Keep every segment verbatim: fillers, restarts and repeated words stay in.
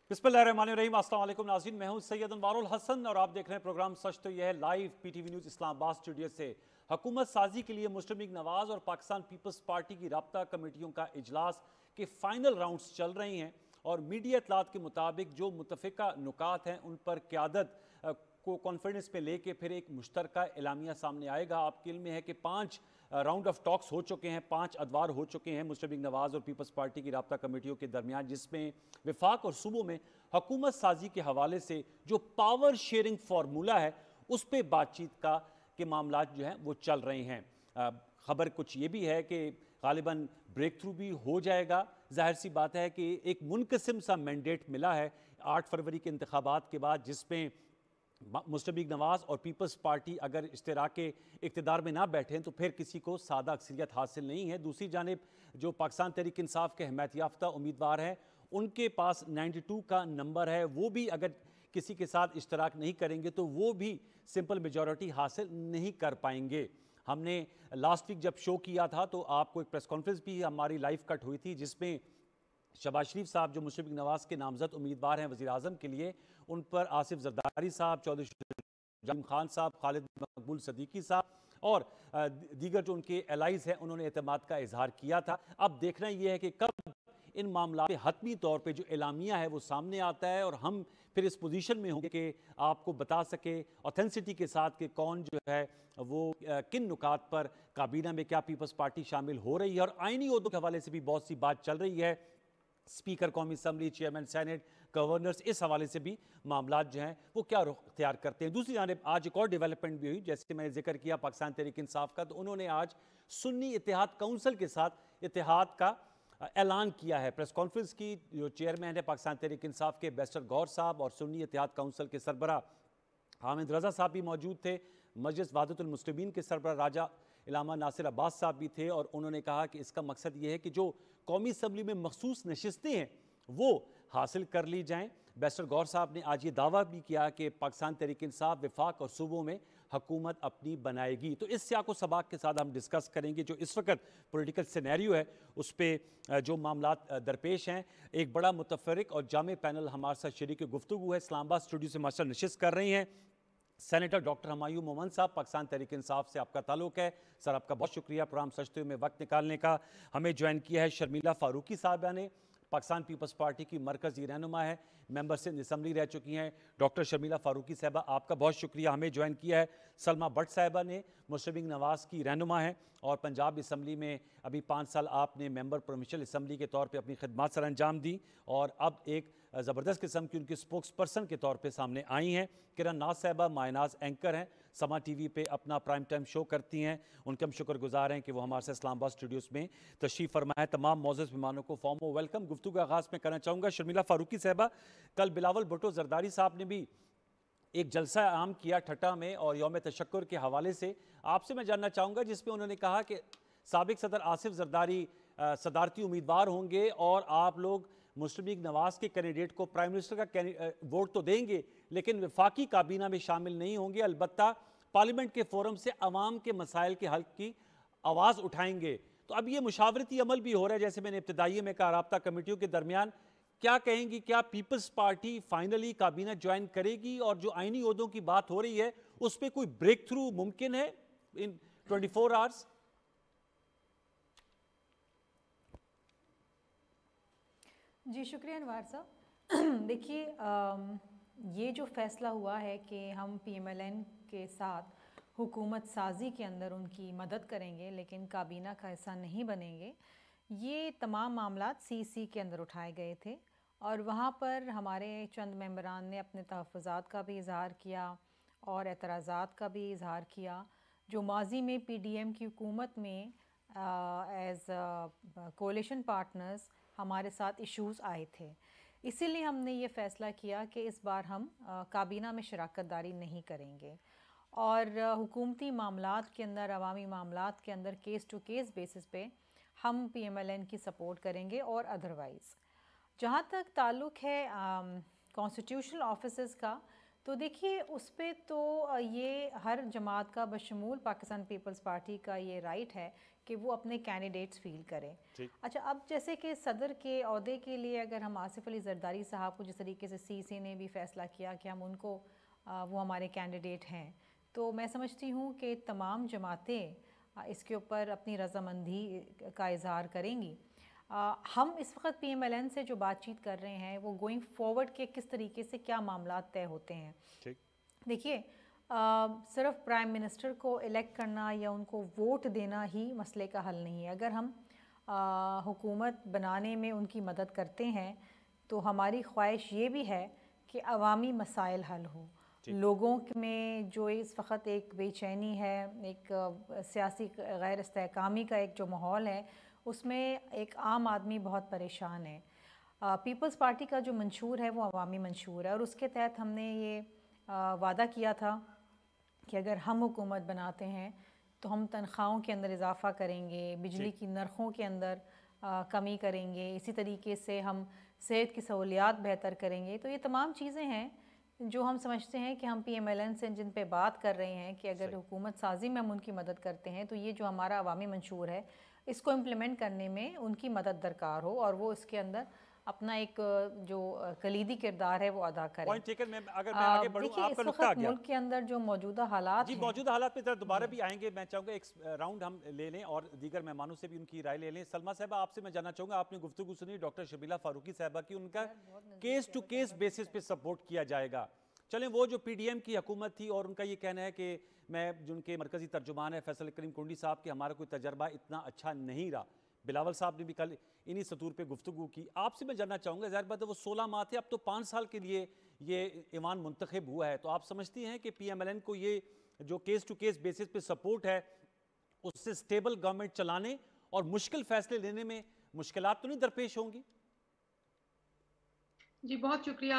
बिस्मिल्लाहिर्रहमानिर्रहीम। अस्सलाम वालेकुम नाज़रीन, मैं हूं सैयद अनवारुल हसन और आप देख रहे हैं प्रोग्राम सच तो यह है live PTV news Islamabad studio से। हुकूमत साजी के लिए मुस्लिम लीग नवाज और पाकिस्तान पीपल्स पार्टी की राब्ता कमेटियों का इजलास के फाइनल राउंड्स चल रही हैं और मीडिया इतलात के मुताबिक जो मुतफ़िका नुकात हैं उन पर क़यादत को कॉन्फ्रेंस में लेके फिर एक मुश्तरका एलामिया सामने आएगा। आपके इल्म में है कि पाँच राउंड ऑफ टॉक्स हो चुके हैं, पांच अदवार हो चुके हैं मुस्लिम लीग नवाज और पीपल्स पार्टी की राब्ता कमेटियों के दरमियान, जिसमें विफाक और सूबों में हुकूमत साजी के हवाले से जो पावर शेयरिंग फार्मूला है उस पर बातचीत का के मामला जो हैं वो चल रहे हैं। खबर कुछ ये भी है कि गालिबन ब्रेक थ्रू भी हो जाएगा। जाहिर सी बात है कि एक मुनकसिम सा मैंडेट मिला है आठ फरवरी के इंतखाबात के बाद, जिसमें मुस्लिम लीग नवाज और पीपल्स पार्टी अगर इश्तराके इक़्तिदार में ना बैठें तो फिर किसी को सादा अक्सरियत हासिल नहीं है। दूसरी जानिब जो पाकिस्तान तहरीक इंसाफ के हिमायत याफ्ता उम्मीदवार हैं उनके पास बानवे का नंबर है, वो भी अगर किसी के साथ इश्तराक नहीं करेंगे तो वो भी सिंपल मेजॉरिटी हासिल नहीं कर पाएंगे। हमने लास्ट वीक जब शो किया था तो आपको एक प्रेस कॉन्फ्रेंस भी हमारी लाइव कट हुई थी, जिसमें शहबाज शरीफ साहब जो मुस्लिम लीग नवाज के नामजद उम्मीदवार हैं वज़ीर आज़म के लिए, उन पर आसिफ जरदारी साहब, चौधरी जाम खान साहब, खालिद मकबूल सदीकी साहब और दीगर जो उनके एलाइज हैं उन्होंने एतमाद का इजहार किया था। अब देखना यह है कि कब इन मामला में हतमी तौर पे जो एलामिया है वो सामने आता है और हम फिर इस पोजीशन में होंगे कि आपको बता सके ऑथेंसिटी के साथ कि कौन जो है वो किन नुकात पर काबीना में क्या पीपल्स पार्टी शामिल हो रही है। और आईनी ओहदों के हवाले से भी बहुत सी बात चल रही है, स्पीकर कौमी असम्बली, चेयरमैन सेनेट, गवर्नर्स, इस हवाले से भी मामला जो हैं वो क्या रुख अख्तियार करते हैं। दूसरी जानिब आज एक और डेवलपमेंट भी हुई, जैसे मैंने जिक्र किया पाकिस्तान तहरीक इंसाफ का, तो उन्होंने आज सुन्नी इत्तेहाद काउंसिल के साथ इत्तेहाद का ऐलान किया है। प्रेस कॉन्फ्रेंस की जो चेयरमैन है पाकिस्तान तहरीक इंसाफ के बैरिस्टर गौर साहब और सुन्नी इत्तेहाद काउंसिल के सरबरा हामिद रजा साहब भी मौजूद थे। मजलिस वहदतुल मुस्लिमीन के सरबरा राजा इलामा नासिर अब्बास साहब भी थे और उन्होंने कहा कि इसका मकसद ये है कि जो कौमी असम्बली में मखसूस नशिस्तें हैं वो हासिल कर ली जाएं। बैरिस्टर गौर साहब ने आज ये दावा भी किया कि पाकिस्तान तहरीक इंसाफ विफाक और सूबों में हुकूमत अपनी बनाएगी। तो इस सियाको सबाक के साथ हम डिस्कस करेंगे जो इस वक्त पॉलिटिकल सिनेरियो है उस पर जो मामला दरपेश हैं। एक बड़ा मुतफरिक और जामे पैनल हमारे साथ शरीक गुफ्तगू है, इस्लामाबाद स्टूडियो से मास्टर नशिस्त कर रही हैं। सेनेटर डॉक्टर हमायूं मोमन साहब, पाकिस्तान तहरीक इंसाफ से आपका ताल्लुक है। सर आपका बहुत शुक्रिया प्रोग्राम सचते में वक्त निकालने का। हमें ज्वाइन किया है शर्मिला फारूकी साहबा ने, पाकिस्तान पीपल्स पार्टी की मरकज़ी रहनुमा है, मेंबर से असम्बली रह चुकी हैं। डॉक्टर शर्मिला फारूकी साहबा आपका बहुत शुक्रिया। हमें ज्वाइन किया है सलमा भट्ट साहबा ने, मुस्लिम लीग नवाज की रहनुमा है और पंजाब असम्बली में अभी पाँच साल आपने मेंबर प्रोविंशियल असम्बली के तौर पे अपनी खिदमत सर अंजाम दी और अब एक ज़बरदस्त किस्म की उनकी स्पोक्स पर्सन के तौर पे सामने आई हैं। किरण नाज साहबा मायनाज एंकर हैं, समा टीवी पे अपना प्राइम टाइम शो करती हैं। उनके हम शुक्रगुजार हैं कि वो हमारे साथ इस्लामाबाद स्टूडियोज़ में तशरीफ़ फरमाएं। तमाम मौजूद मेहमानों को फॉर्म ऑफ वेलकम। गुफ्तगू का आगाज़ में करना चाहूँगा शर्मिला फारूकी साहबा, कल बिलावल भुट्टो जरदारी साहब ने भी एक जलसा आम किया ठट्टा में और यौम तशक्कुर के हवाले से आपसे मैं जानना चाहूँगा, जिसमें उन्होंने कहा कि साबिक सदर आसिफ जरदारी सदारती उम्मीदवार होंगे और आप लोग मुस्लिम लीग नवाज के कैंडिडेट को प्राइम मिनिस्टर का वोट तो देंगे लेकिन वफाकी काबीना में शामिल नहीं होंगे, अलबत्ता पार्लियामेंट के फोरम से अवाम के मसाइल के हल की आवाज़ उठाएंगे। तो अब ये मुशावरती अमल भी हो रहा है, जैसे मैंने इब्तदाई में कहा, राब्ता कमेटियों के दरमियान। क्या कहेंगी, क्या पीपल्स पार्टी फाइनली काबीना ज्वाइन करेगी और जो आईनी ओहदों की बात हो रही है उस पर कोई ब्रेक थ्रू मुमकिन है इन ट्वेंटी फोर आवर्स? जी शुक्रिया अनवार साहब। देखिए ये जो फ़ैसला हुआ है कि हम पी एम एल एन के साथ हुकूमत साजी के अंदर उनकी मदद करेंगे लेकिन काबीना का हिस्सा नहीं बनेंगे, ये तमाम मामलात सी सी के अंदर उठाए गए थे और वहाँ पर हमारे चंद मेंबरान ने अपने तहफ़्फ़ुज़ात का भी इज़हार किया और एतराज़ात का भी इज़हार किया जो माजी में पी डी एम की हुकूमत में एज़ कोलिशन पार्टनर्स हमारे साथ इश्यूज़ आए थे। इसीलिए हमने ये फ़ैसला किया कि इस बार हम काबीना में शराकत दारी नहीं करेंगे और हुकूमती मामलात के अंदर, अवामी मामलात के अंदर केस टू केस बेसिस पे हम पी एम एल एन की सपोर्ट करेंगे। और अदरवाइज़ जहाँ तक ताल्लुक़ है कॉन्स्टिट्यूशनल ऑफिसेस का, तो देखिए उस पर तो ये हर जमात का बशमूल पाकिस्तान पीपल्स पार्टी का ये राइट है कि वो अपने कैंडिडेट्स फील करें। ठीक। अच्छा, अब जैसे कि सदर के अहदे के लिए अगर हम आसिफ अली जरदारी साहब को जिस तरीके से सी सी ने भी फैसला किया कि हम उनको आ, वो हमारे कैंडिडेट हैं, तो मैं समझती हूँ कि तमाम जमातें इसके ऊपर अपनी रजामंदी का इजहार करेंगी। आ, हम इस वक्त पी एम एल एन से जो बातचीत कर रहे हैं वो गोइंग फॉरवर्ड के किस तरीके से क्या मामला तय होते हैं। ठीक। देखिए, सिर्फ प्राइम मिनिस्टर को इलेक्ट करना या उनको वोट देना ही मसले का हल नहीं है। अगर हम आ, हुकूमत बनाने में उनकी मदद करते हैं तो हमारी ख्वाहिश ये भी है कि अवामी मसाइल हल हो। लोगों में जो इस वक्त एक बेचैनी है, एक सियासी गैर इस्तेहकामी का एक जो माहौल है, उसमें एक आम आदमी बहुत परेशान है। पीपल्स पार्टी का जो मंशूर है वो अवामी मंशूर है, और उसके तहत हमने ये आ, वादा किया था कि अगर हम हुकूमत बनाते हैं तो हम तनख्वाहों के अंदर इजाफ़ा करेंगे, बिजली की नरखों के अंदर आ, कमी करेंगे, इसी तरीके से हम सेहत की सहूलियात बेहतर करेंगे। तो ये तमाम चीज़ें हैं जो हम समझते हैं कि हम पी एम एल एन से जिन पे बात कर रहे हैं कि अगर हुकूमत साजी में हम उनकी मदद करते हैं तो ये जो हमारा अवामी मंशूर है इसको इम्प्लीमेंट करने में उनकी मदद दरकार हो, और वो इसके अंदर अपना एक जो कलीदी किरदार है वो अदा करें। Point taken. मैं अगर मैं आगे बढ़ूं, आपका नुक्ता आ गया। मुल्क के अंदर जो मौजूदा हालात जी, मौजूदा हालात पे जरा दोबारा भी आएंगे। मैं चाहूँगा एक राउंड हम ले लें और दीगर मेहमानों से भी उनकी राय ले लें। सलमा साहबा, आपसे मैं जानना चाहूँगा, आपने गुफ्तगू सुनी डॉक्टर शबीला फारूकी साहबा की, उनका केस टू केस बेसिस पे सपोर्ट किया जाएगा। चलें, वो जो पी डी एम की हुकूमत थी और उनका ये कहना है कि मैं जिनके मरकजी तर्जुमान है फैसल करीम कुंडी साहब कि हमारा कोई तजर्बा इतना अच्छा नहीं रहा। बिलावल साहब ने भी कल इन्हीं सतूर पे गुफ्तगू की। आपसे मैं जानना चाहूँगा, ज़ाहिर बात है वो सोलह माह थे, अब तो पाँच साल के लिए ये ईवान मुंतखब हुआ है, तो आप समझती हैं कि पी एम एल एन को ये जो केस टू केस बेसिस पे सपोर्ट है उससे स्टेबल गवर्नमेंट चलाने और मुश्किल फैसले लेने में मुश्किलात तो नहीं दरपेश होंगी? जी, बहुत शुक्रिया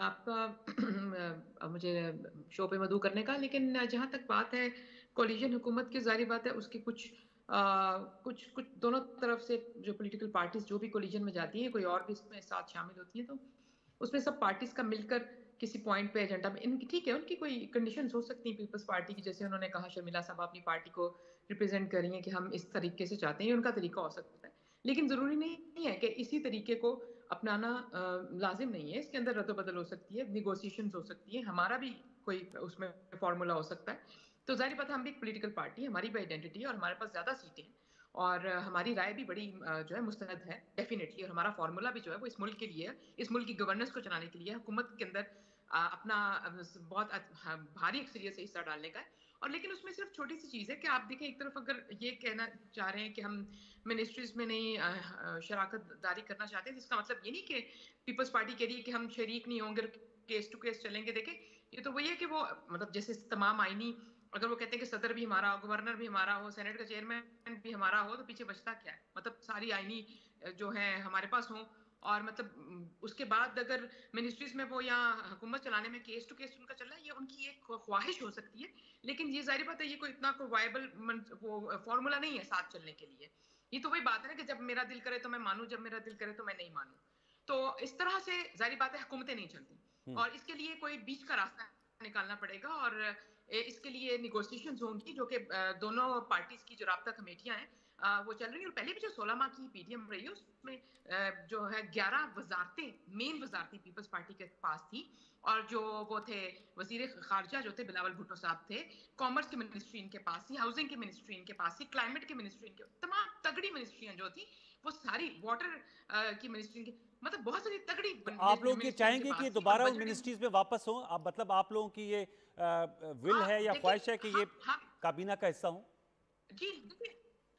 आपका मुझे शो पे मदऊ करने का। लेकिन जहाँ तक बात है कोलिशन हुकूमत की, ज़ाहिर बात है उसकी कुछ आ, कुछ कुछ दोनों तरफ से जो पॉलिटिकल पार्टीज जो भी कोलिशन में जाती हैं, कोई और भी इसमें साथ शामिल होती हैं, तो उसमें सब पार्टीज का मिलकर किसी पॉइंट पे एजेंडा में इनकी, ठीक है, उनकी कोई कंडीशंस हो सकती हैं पीपल्स पार्टी की, जैसे उन्होंने कहा शर्मिला साहब अपनी पार्टी को रिप्रेजेंट कर रही हैं कि हम इस तरीके से चाहते हैं, उनका तरीका हो सकता है। लेकिन ज़रूरी नहीं है कि इसी तरीके को अपनाना लाजिम नहीं है। इसके अंदर रद्द-बदल हो सकती है, निगोशिएशंस हो सकती है, हमारा भी कोई उसमें फॉर्मूला हो सकता है। तो ज़ाहिर बात है हम भी एक पॉलिटिकल पार्टी है, हमारी भी आइडेंटिटी है और हमारे पास ज़्यादा सीटें हैं और हमारी राय भी बड़ी जो है मुस्तनद है डेफिनेटली, और हमारा फार्मूला भी जो है वो इस मुल्क के लिए है, इस मुल्क की गवर्नेंस को चलाने के लिए, हुकूमत के अंदर अपना बहुत भारी अक्सरियत से हिस्सा डालने का है। और लेकिन उसमें सिर्फ छोटी सी चीज़ है कि आप देखें, एक तरफ अगर ये कहना चाह रहे हैं कि हम मिनिस्ट्रीज में नहीं शराकत दारी करना चाहते हैं, जिसका मतलब ये नहीं कि पीपल्स पार्टी कह रही है कि हम शरीक नहीं होंगे, केस टू केस चलेंगे। देखें, ये तो वही है कि वो मतलब जैसे तमाम आईनी, अगर वो कहते हैं कि सदर भी हमारा हो, गवर्नर भी हमारा हो, सेनेट का चेयरमैन भी हमारा हो, तो पीछे बचता क्या है? मतलब सारी आईनी जो है हमारे पास हो, और मतलब उसके बाद अगर मिनिस्ट्रीज में वो या हुकूमत चलाने में केस टू केस उनका चल रहा है, ये उनकी एक ख्वाहिश हो सकती है, लेकिन ये जाहिर बात है ये कोई इतना कोई वायबल वो फॉर्मूला नहीं है साथ चलने के लिए। ये तो वही बात है ना कि जब मेरा दिल करे तो मैं मानूं, जब मेरा दिल करे तो मैं नहीं मानूं। तो इस तरह से जाहिर बात है हुकूमतें नहीं चलती, और इसके लिए कोई बीच का रास्ता निकालना पड़ेगा, और इसके लिए निगोशिएशंस होंगी जो कि दोनों पार्टीज की जो राब्ता कमेटियां हैं वो चल रही है। और पहले भी जो सोलह माह की पीडीएम रही है उसमें जो है ग्यारह वजारतें, मेन वजारतें पीपल्स पार्टी के पास थी, और जो वो थे वजीर खारजा जो थे बिलावल भुट्टो साहब थे, कॉमर्स की मिनिस्ट्री इनके पास थी, हाउसिंग की मिनिस्ट्री इनके पास थी, क्लाइमेट की मिनिस्ट्री इनके, तमाम तगड़ी मिनिस्ट्रियां जो थी वो सारी, वाटर की मिनिस्ट्री की, मतलब बहुत सारी तगड़ी। तो आप लोग ये चाहेंगे कि दोबारा उन मिनिस्ट्रीज में वापस हो? आप मतलब आप लोगों की ये विल है या ख्वाहिश है कि ये काबीना का हिस्सा हो? जी देखिए,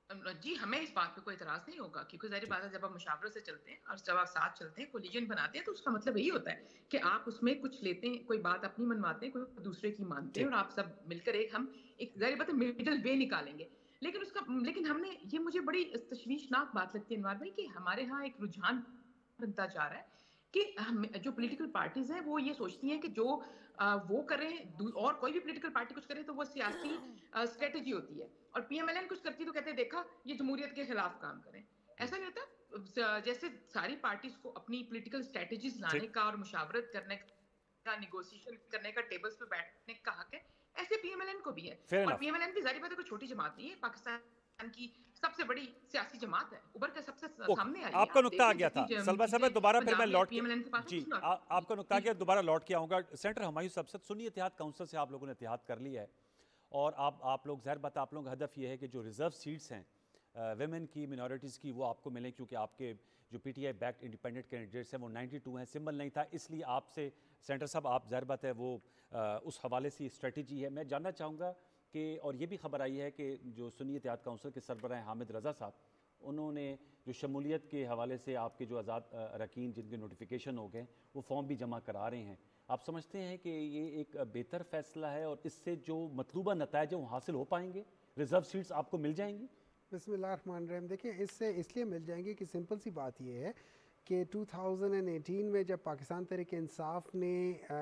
जी हमें इस बात पे कोई इतराज नहीं होगा, क्योंकि जाहिर बात है जब आप मुशावरत से चलते हैं और जब आप साथ चलते हैं, कोलिजन बनाते हैं, तो उसका मतलब यही होता है कि आप उसमें कुछ लेते हैं, कोई बात अपनी मनवाते हैं, कोई दूसरे की मानते हैं, और आप सब मिलकर एक हम एक जाहिर बात है मिडिल वे निकालेंगे। लेकिन उसका लेकिन हमने ये मुझे बड़ी तशवीशनाक बात लगती है अनवार भाई कि हमारे यहाँ एक रुझान बनता जा रहा है कि हम जो पॉलिटिकल पार्टीज हैं वो ये सोचती हैं कि जो आ, वो करें और कोई भी पॉलिटिकल पार्टी कुछ करे तो वो सियासी स्ट्रेटजी होती है, और पीएमएलएन कुछ करती तो कहते हैं देखा ये जमहूरियत के खिलाफ काम करें। ऐसा नहीं होता। जैसे सारी पार्टीज को अपनी पॉलिटिकल स्ट्रेटजीज लाने का और मुशावरत करने का, निगोशिएशन करने का, टेबल्स पे बैठने का हक है, ऐसे पीएमएलएन को भी है। और पीएमएलएन भी जाहिर बात है कोई छोटी जमात नहीं है, पाकिस्तान की सबसे बड़ी सियासी जमात है, उभर के सबसे सामने आई है। आपका नुक्ता आ गया था सलमा साहब, दोबारा फिर मैं लौट जी आपका नुक्ता आ गया, दोबारा लौट के आऊंगा। सेनेटर हुमायूं साहब, सुन्नी इत्तेहाद काउंसिल से आप लोगों ने इत्तेहाद कर लिया है और आप आप लोग ज़ाहिर बात आप लोगों का हदफ ये है कि जो रिजर्व सीट्स हैं वेमेन की, मिनॉरिटीज़ की, वो आपको मिलें, क्योंकि आपके जो पीटीआई बैक्ड इंडिपेंडेंट कैंडिडेट्स हैं वो बानवे हैं, सिंबल नहीं था, इसलिए आपसे सेनेटर साहब आप ज़ाहिर बात है वो आ, उस हवाले से स्ट्रेटजी है। मैं जानना चाहूँगा कि और ये भी खबर आई है कि जो सुन्नी इत्तेहाद काउंसिल के सरबराह हामिद रज़ा साहब, उन्होंने जो शमूलियत के हवाले से आपके जो आज़ाद अरकान जिनके नोटिफिकेशन हो गए वो फॉर्म भी जमा करा रहे हैं, आप समझते हैं कि ये एक बेहतर फैसला है और इससे जो मतलूबा नताइज वो हासिल हो पाएंगे, रिजर्व सीट्स आपको मिल जाएंगी? बिस्मिल्लाहिर्रहमानिर्रहीम। देखिए, इससे इसलिए मिल जाएंगे कि सिंपल सी बात ये है कि दो हज़ार अठारह में जब पाकिस्तान तहरीक इंसाफ ने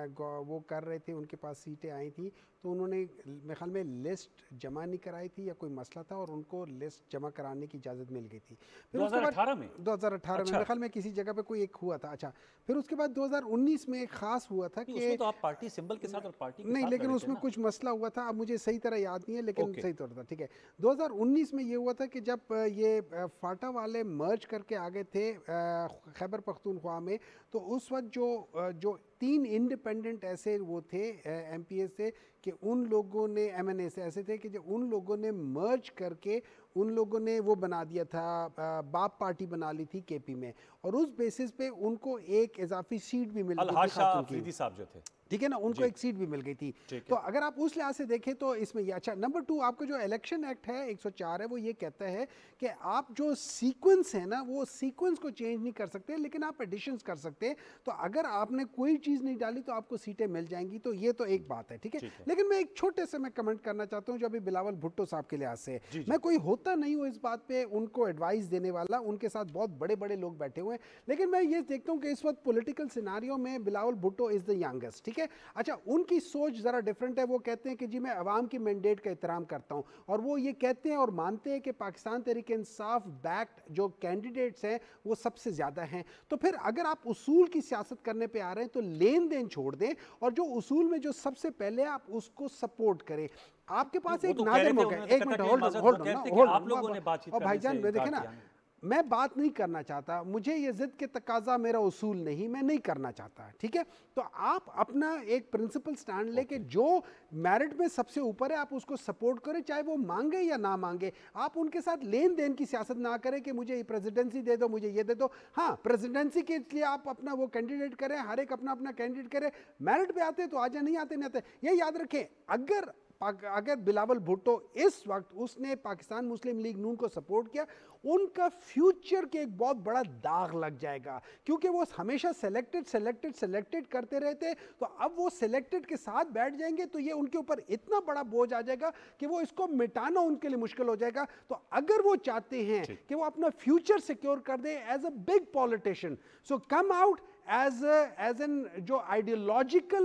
वो कर रहे थे, उनके पास सीटें आई थी, तो उन्होंने मेरे ख्याल में लिस्ट जमा नहीं कराई थी या कोई मसला था और उनको लिस्ट जमा कराने की इजाज़त मिल गई थी। फिर दो हज़ार अठारह में दो हज़ार अठारह अच्छा। में मेरे ख्याल में किसी जगह पे कोई एक हुआ था। अच्छा, फिर उसके बाद दो हज़ार उन्नीस में एक खास हुआ था कि तो आप पार्टी सिंबल के साथ और पार्टी के नहीं, साथ लेकिन उसमें कुछ मसला हुआ था, अब मुझे सही तरह याद नहीं है, लेकिन सही तौर था। ठीक है, दो हज़ार उन्नीस में ये हुआ था कि जब ये फाटा वाले मर्ज करके आ गए थे खैबर पख्तूनख्वा में, तो उस वक्त जो जो तीन इंडिपेंडेंट ऐसे वो थे एम पी ए से कि उन लोगों ने एम एन ए से ऐसे थे कि जो उन लोगों ने मर्ज करके उन लोगों ने वो बना दिया था, बाप पार्टी बना ली थी के पी में, और उस बेसिस पे उनको एक इजाफी सीट भी मिल गई थी साहब जो थे, ठीक है ना, उनको एक सीट भी मिल गई थी। तो अगर आप उस लिहाज से देखें तो इसमें ये अच्छा। नंबर टू, आपका जो इलेक्शन एक्ट है एक सौ चार है, वो ये कहता है कि आप जो सीक्वेंस है ना, वो सीक्वेंस को चेंज नहीं कर सकते, लेकिन आप एडिशंस कर सकते हैं। तो अगर आपने कोई चीज़ नहीं डाली तो आपको सीटें मिल जाएंगी, तो ये तो एक बात है, ठीक है। लेकिन मैं एक छोटे से मैं कमेंट करना चाहता हूँ जो अभी बिलावल भुट्टो साहब के लिहाज से, मैं कोई होता नहीं हूँ इस बात पे उनको एडवाइस देने वाला, उनके साथ बहुत बड़े बड़े लोग बैठे हुए हैं, लेकिन मैं ये देखता हूँ कि इस वक्त पॉलिटिकल सिनारियो में Bilawal Bhutto is the youngest, ठीक है। अच्छा, उनकी सोच ज़रा डिफरेंट है, वो कहते हैं कि जी मैं अवाम की मैंडेट का एहतराम करता हूँ, और वो ये कहते हैं और मानते हैं कि पाकिस्तान तहरीक इंसाफ बैक्ड जो कैंडिडेट्स हैं वो सबसे ज़्यादा हैं। तो फिर अगर आप उसूल की सियासत करने पे आ रहे हैं तो लेन देन छोड़ दें, और जो उसूल में जो सबसे पहले आप उसको सपोर्ट करें। आपके पास एक नादिर मौका है, एक मिनट होल्ड होल्ड होल्ड आप लोगों ने बातचीत और भाईजान मैं देखे ना, मैं बात नहीं करना चाहता, मुझे ये जिद के तकाजा मेरा उसूल नहीं, मैं नहीं करना चाहता, ठीक है। तो आप अपना एक प्रिंसिपल स्टैंड लेके जो मेरिट में सबसे ऊपर है आप उसको सपोर्ट करें, चाहे वो मांगे या ना मांगे। आप उनके साथ लेन देन की सियासत ना करें कि मुझे ये प्रेसिडेंसी दे दो, मुझे ये दे दो। हाँ, प्रेसिडेंसी के लिए आप अपना वो कैंडिडेट करें, हर एक अपना अपना कैंडिडेट करे, मेरिट पे आते तो आ जाए, नहीं आते नहीं आते। ये याद रखें, अगर अगर बिलावल भुट्टो इस वक्त उसने पाकिस्तान मुस्लिम लीग नून को सपोर्ट किया, उनका फ्यूचर के एक बहुत बड़ा दाग लग जाएगा, क्योंकि वो हमेशा सेलेक्टेड सेलेक्टेड सेलेक्टेड करते रहते। तो अब वो सेलेक्टेड के साथ बैठ जाएंगे तो ये उनके ऊपर इतना बड़ा बोझ आ जाएगा कि वो इसको मिटाना उनके लिए मुश्किल हो जाएगा। तो अगर वो चाहते हैं कि वो अपना फ्यूचर सिक्योर कर दे as a big politician, so come out as as an जो आइडियोलॉजिकल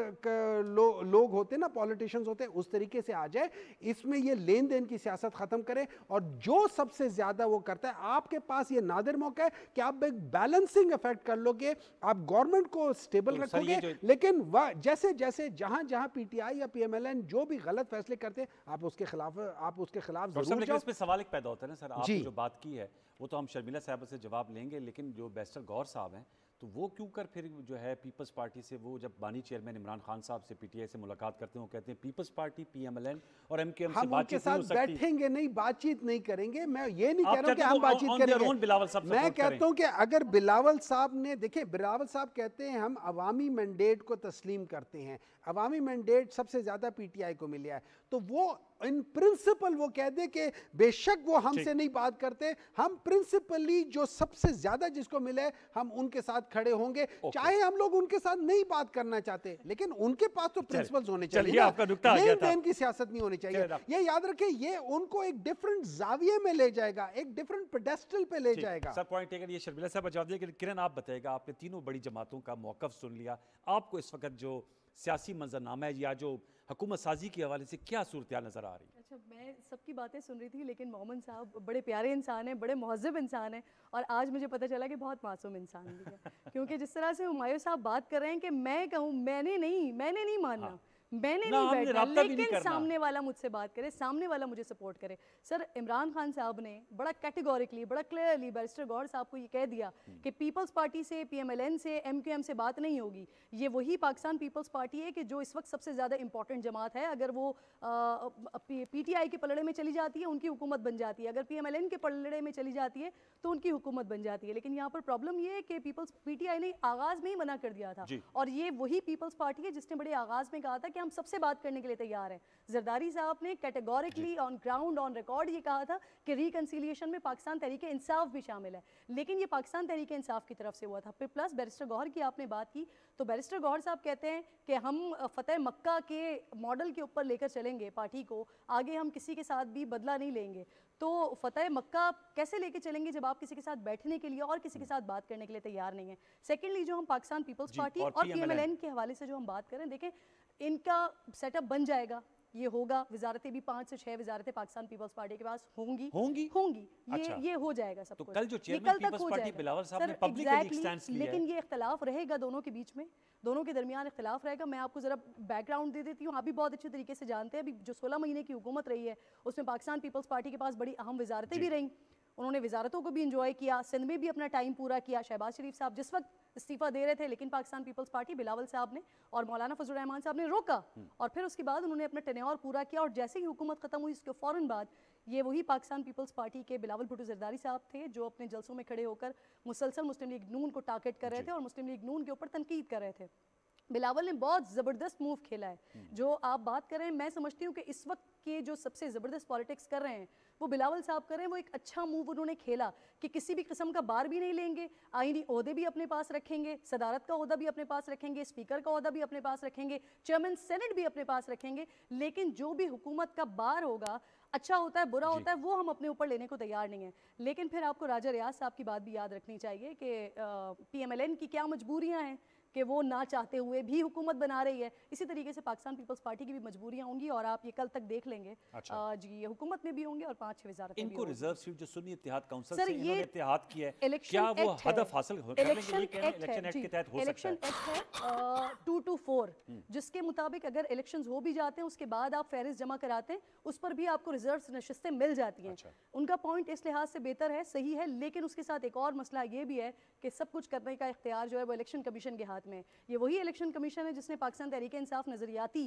लो, लोग होते हैं ना, पॉलिटिशियंस होते हैं, उस तरीके से आ जाए। इसमें ये लेन देन की सियासत खत्म करें, और जो सबसे ज्यादा वो करता है, आपके पास ये नादिर मौका है कि आप एक बैलेंसिंग इफेक्ट कर लोगे, आप गवर्नमेंट को स्टेबल तो रखोगे, लेकिन वह जैसे जैसे जहां जहां पीटीआई या पीएमएलएन जो भी गलत फैसले करते हैं आप उसके खिलाफ आप उसके खिलाफ जरूर जाओ। इसमें सवाल एक पैदा होता है ना सर, आपने जो बात की है वो तो हम शर्मिला साहब से जवाब लेंगे, लेकिन जो बैरिस्टर गौर साहब हैं तो वो क्यों कर फिर जो है पीपल्स पार्टी से, वो जब बानी चेयरमैन इमरान खान साहब से पीटीआई से मुलाकात करते हैं, वो कहते हैं पीपल्स पार्टी, पीएमएलएन और एमकेएम से बातचीत नहीं हो सकती। बैठेंगे नहीं, बातचीत नहीं करेंगे। मैं ये नहीं कह रहा हूं कि हम बातचीत करेंगे, मैं कहता हूं कि अगर बिलावल साहब ने, देखिए बिलावल साहब कहते हैं हम अवामी मैंडेट को तस्लीम करते हैं, अवामी मैंडेट सबसे ज्यादा पीटीआई को मिला है, तो वो इन प्रिंसिपल वो कह दे कि बेशक वो हमसे नहीं बात करते, हम प्रिंसिपली जो सबसे ज्यादा जिसको मिले हम उनके साथ खड़े होंगे, चाहे हम लोग उनके साथ नहीं बात करना चाहते, लेकिन उनके पास तो प्रिंसिपल्स होने चाहिए, लेन देन की सियासत नहीं होनी चाहिए। ये याद रखें, ये उनको एक डिफरेंट जाविये में ले जाएगा, एक डिफरेंट पेडेस्टल पे ले जाएगा। Sir point taken. ये शर्मिला साहब जवाब दिया, किरण आप बताएगा, आपने तीनों बड़ी जमातों का मौकफ सुन लिया, आपको इस वक्त जो सियासी मंजरनामा है या जो हुकूमत साजी के हवाले से क्या सूरत नजर आ रही है? अच्छा, मैं सबकी बातें सुन रही थी, लेकिन मोहम्मद साहब बड़े प्यारे इंसान हैं, बड़े महज़्ज़ब इंसान हैं, और आज मुझे पता चला कि बहुत मासूम इंसान भी है। क्योंकि जिस तरह से हुमायूं साहब बात कर रहे हैं कि मैं कहूँ, मैंने नहीं मैंने नहीं मानना, हाँ। मैंने ना, नहीं हमने बैठना, राब्ता भी नहीं लेकिन करना। सामने वाला मुझसे बात करे, सामने वाला मुझे सपोर्ट करे। सर इमरान खान साहब ने बड़ा कैटेगोरिकली, बड़ा क्लियरली बैरिस्टर गौहर साहब को ये कह दिया कि पीपल्स पार्टी से, पीएमएलएन से, एमक्यूएम से बात नहीं होगी। ये वही पाकिस्तान पीपल्स पार्टी है कि जो इस वक्त सबसे ज़्यादा इंपॉर्टेंट जमात है। अगर वो पीटीआई के पलड़े में चली जाती है उनकी हुकूमत बन जाती है, अगर पीएमएलएन के पलड़े में चली जाती है तो उनकी हुकूमत बन जाती है। लेकिन यहाँ पर प्रॉब्लम ये है कि पीपल्स पीटीआई ने आगाज़ में ही मना कर दिया था, और ये वही पीपल्स पार्टी है जिसने बड़े आगाज़ में कहा था कि हम सबसे बात करने के लिए तैयार हैं। जरदारी साहब ने categorically on ground on record ये कहा था कि रिकंसिलिएशन में पाकिस्तान तहरीके इंसाफ भी शामिल है, लेकिन ये पाकिस्तान तहरीके इंसाफ की तरफ से हुआ था। फिर प्लस बैरिस्टर गौहर की आपने बात की, तो बैरिस्टर गौहर साहब कहते हैं कि हम फतेह मक्का के मॉडल के ऊपर लेकर चलेंगे पार्टी को, आगे हम किसी के साथ भी बदला नहीं लेंगे। तो फतेह मक्का कैसे लेके चलेंगे जब आप किसी के साथ बैठने के लिए और किसी के साथ बात करने के लिए तैयार नहीं है। सेकेंडली जो हम पाकिस्तान पीपल्स पार्टी और पीएमएलएन के हवाले से जो हम बात करें, देखें इनका सेटअप बन जाएगा, ये होगा, वजारतें भी पांच से छह वजारतें पाकिस्तान पीपल्स पार्टी के पास होंगी होंगी होंगी ये अच्छा। ये हो जाएगा सब तो कुछ। कल जो ये चेयरमैन कल तक पीपल्स हो पार्टी जाएगा। बिलावल साहब सर, ने पब्लिकली एक exactly, स्टैंड लिया लेकिन है। ये इख्तलाफ रहेगा दोनों के बीच में, दोनों के दरमियान इख्तलाफ रहेगा। मैं आपको जरा बैकग्राउंड दे देती हूँ, आप भी बहुत अच्छे तरीके से जानते हैं। अभी जो सोलह महीने की हुकूमत रही है उसमें पाकिस्तान पीपल्स पार्टी के पास बड़ी अहम वजारतें भी रहीं, उन्होंने वजारतों को भी इंजॉय किया, सिंध में भी अपना टाइम पूरा किया। शहबाज शरीफ साहब जिस वक्त इस्तीफा दे रहे थे, लेकिन पाकिस्तान पीपल्स पार्टी बिलावल साहब ने और मौलाना फजल रहमान साहब ने रोका, और फिर उसके बाद उन्होंने अपना टेन्योर पूरा किया। और जैसे ही हुकूमत खत्म हुई उसके फ़ौरन बाद ये वही पाकिस्तान पीपल्स पार्टी के बिलावल भुट्टो जरदारी साहब थे जो अपने जलसों में खड़े होकर मुसलसल मुस्लिम लीग नून को टारगेट कर रहे थे और मुस्लिम लीग नून के ऊपर तनकीद कर रहे थे। बिलावल ने बहुत ज़बरदस्त मूव खेला है। जो आप बात कर रहे हैं, मैं समझती हूँ कि इस वक्त के जो सबसे ज़बरदस्त पॉलिटिक्स कर रहे हैं वो बिलावल साहब कर रहे हैं। वो एक अच्छा मूव उन्होंने खेला कि किसी भी किस्म का बार भी नहीं लेंगे, आईनी ओहदे भी अपने पास रखेंगे, सदारत का ओहदा भी अपने पास रखेंगे, स्पीकर का ओहदा भी अपने पास रखेंगे, चेयरमैन सेनेट भी अपने पास रखेंगे, लेकिन जो भी हुकूमत का बार होगा, अच्छा होता है बुरा होता है, वो हम अपने ऊपर लेने को तैयार नहीं है। लेकिन फिर आपको राजा रियाज साहब की बात भी याद रखनी चाहिए कि पीएमएलएन की क्या मजबूरियाँ हैं कि वो ना चाहते हुए भी हुकूमत बना रही है। इसी तरीके से पाकिस्तान पीपल्स पार्टी की भी मजबूरियां होंगी और आप ये कल तक देख लेंगे। अच्छा। आ, जी ये हुकूमत में भी होंगे और पांच छह वजारतें भी इनको होंगी। रिजर्व सीट जो सुन्नी इत्तेहाद काउंसिल सर, से ये इन्होंने इत्तेहाद किया है, इलेक्शन क्या वो एक्ट है। हदफ हासिल हो कर लेंगे? ये कह रहे हैं इलेक्शन एक्ट के तहत हो सकता इलेक्शन है। एक्ट है टू टू फोर, जिसके मुताबिक अगर इलेक्शन हो भी जाते हैं उसके बाद आप फहरिस्त जमा कराते हैं, उस पर भी आपको रिजर्व नशिस्तें मिल जाती हैं। अच्छा। उनका पॉइंट इस लिहाज से बेहतर है, सही है, लेकिन उसके साथ एक और मसला ये भी है कि सब कुछ करने का इख्तियार जो है वो इलेक्शन कमीशन के हाथ में है। ये वही इलेक्शन कमीशन है जिसने पाकिस्तान तहरीक इंसाफ नजरियाती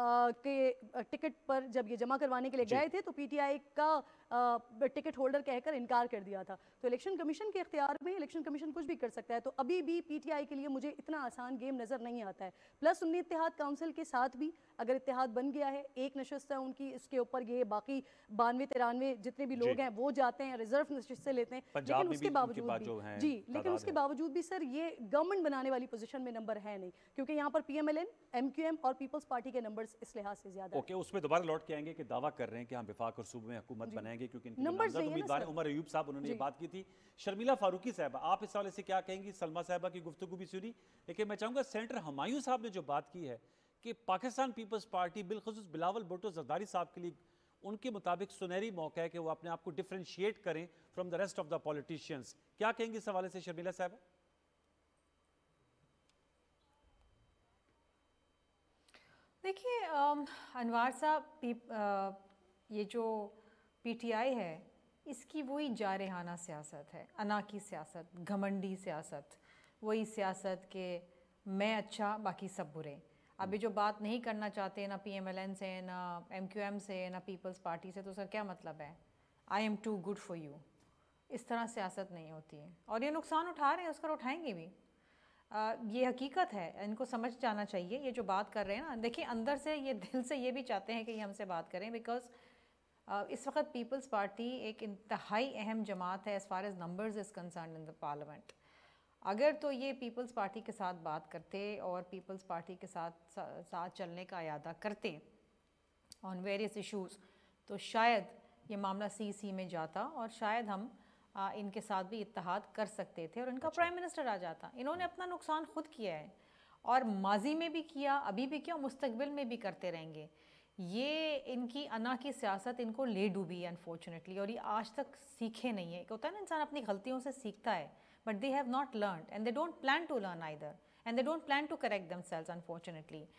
के टिकट पर जब ये जमा करवाने के लिए गए थे तो पीटीआई का टिकट होल्डर कहकर इनकार कर दिया था। तो इलेक्शन कमीशन के इख्तियार में इलेक्शन कमीशन कुछ भी कर सकता है। तो अभी भी पीटीआई के लिए मुझे इतना आसान गेम नजर नहीं आता है। प्लस सुन्नी इत्तेहाद काउंसिल के साथ भी अगर इत्तेहाद बन गया है, एक नशस्त है उनकी, इसके ऊपर ये बाकी बानवे तिरानवे जितने भी लोग हैं वो जाते हैं रिजर्व नशस्तें लेते हैं, लेकिन उसके बावजूद भी जी लेकिन उसके बावजूद भी सर ये गवर्नमेंट बनाने वाली पोजीशन में नंबर है नहीं, क्योंकि यहाँ पर पीएमएलएन, एमक्यूएम और पीपल्स पार्टी के नंबर्स इस लिहाज से ज्यादा ओके, उसमें दोबारा लौट के आएंगे कि दावा कर रहे हैं कि हम विफाक और सूबे में हुकूमत बनाएंगे, क्योंकि इनके नंबर्स नामजद नहीं है ना उम्मीदवार सर। उमर अयूब साहब उन्होंने ये बात की थी। शर्मिला फारूकी साहब, आप इस हवाले से क्या कहेंगी? सलमा साहबा की गुफ्तगू भी सुनी, लेकिन मैं चाहूँगा सेनेटर हुमायूं साहब ने जो बात की है कि पाकिस्तान पीपल्स पार्टी बिलखुसूस बिलावल भुट्टो जरदारी साहब के लिए उनके मुताबिक सुनहरी मौका है कि वो अपने आप को डिफरेंशिएट करें from the rest of the politicians. क्या कहेंगे इस हवाले से शर्मिला साहब? देखिए अनवार साहब, ये जो पीटीआई है इसकी वही जारहाना सियासत है, अना की सियासत, घमंडी सियासत, वही सियासत के मैं अच्छा बाकी सब बुरे। अभी जो बात नहीं करना चाहते ना पीएमएलएन से, ना एमक्यूएम से, ना पीपल्स पार्टी से, तो सर क्या मतलब है? I am too good for you. इस तरह सियासत नहीं होती है और ये नुकसान उठा रहे हैं, उसका उठाएंगे भी। आ, ये हकीकत है, इनको समझ जाना चाहिए। ये जो बात कर रहे हैं ना, देखिए अंदर से ये दिल से ये भी चाहते हैं कि ये हमसे बात करें, बिकॉज इस वक्त पीपल्स पार्टी एक इंतहाई अहम जमात है as far as numbers is concern in the parliament. अगर तो ये पीपल्स पार्टी के साथ बात करते और पीपल्स पार्टी के साथ साथ चलने का इरादा करते ऑन वेरियस इश्यूज़, तो शायद ये मामला सी सी में जाता और शायद हम आ, इनके साथ भी इत्तेहाद कर सकते थे और इनका अच्छा। प्राइम मिनिस्टर आ जाता। इन्होंने अपना नुकसान खुद किया है और माजी में भी किया, अभी भी किया, मुस्तकबिल में भी करते रहेंगे। ये इनकी अना की सियासत इनको ले डूबी अनफॉर्चुनेटली, और ये आज तक सीखे नहीं है। होता है ना इंसान अपनी गलतियों से सीखता है, but they have not learned and they don't plan to learn either and they don't plan to correct themselves unfortunately.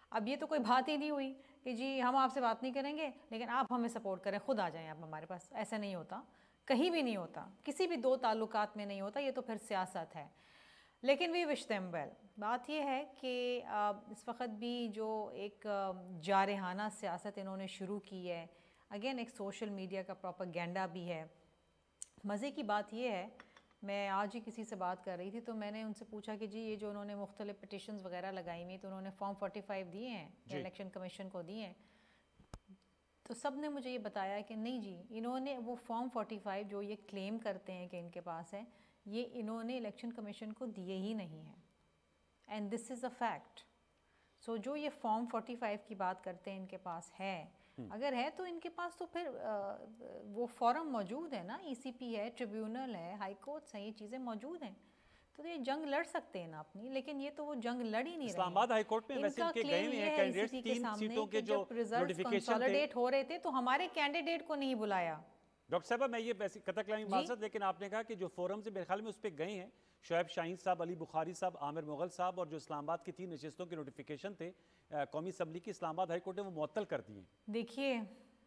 अब ये तो कोई बात ही नहीं हुई कि जी हम आपसे बात नहीं करेंगे लेकिन आप हमें सपोर्ट करें, खुद आ जाएं आप हमारे पास। ऐसा नहीं होता, कहीं भी नहीं होता, किसी भी दो ताल्लुकात में नहीं होता, ये तो फिर सियासत है। लेकिन वी विश देम वेल। बात ये है कि इस वक्त भी जो एक जारहाना सियासत इन्होंने शुरू की है, अगेन एक सोशल मीडिया का प्रोपेगेंडा भी है। मज़े की बात ये है, मैं आज ही किसी से बात कर रही थी तो मैंने उनसे पूछा कि जी ये जो उन्होंने मुख्तलिफ पिटिशंस वगैरह लगाई हुई तो उन्होंने फॉर्म फोर्टी फाइव दिए हैं इलेक्शन कमीशन को दिए हैं, तो सब ने मुझे ये बताया कि नहीं जी इन्होंने वो फॉर्म फोर्टी फाइव जो ये क्लेम करते हैं कि इनके पास है, ये इन्होंने इलेक्शन कमीशन को दिए ही नहीं हैं, and this is a fact. So जो ये फॉर्म फोर्टी फाइव की बात करते हैं इनके पास है, अगर है तो इनके पास तो फिर आ, वो फॉरम मौजूद है ना, ईसीपी है, ट्रिब्यूनल है, हाई कोर्ट्स हैं, ये चीज़ें मौजूद हैं, तो ये जंग लड़ सकते हैं ना अपनी। लेकिन ये तो वो जंग लड़ ही नहीं रहे। इस्लामाबाद हाई कोर्ट में वैसे इनके गए हुए हैं कैंडिडेट्स, तीन सीटों के जो नोटिफिकेशन थे हो रहे थे तो हमारे कैंडिडेट को नहीं बुलाया। डॉक्टर साहब मैं ये वैसे कतई कलामी माजरत, लेकिन आपने कहा कि जो फोरम से मेरे ख्याल में उस पर गए हैं शोएब शाहीन साहब, अली बुखारी साहब, आमिर मुगल साहब, और जो इस्लामाबाद की तीन नशिस्तों के नोटिफिकेशन थे कौमी असम्बली की, इस्लामाबाद हाई कोर्ट ने वो मुअत्तल कर दिए। देखिए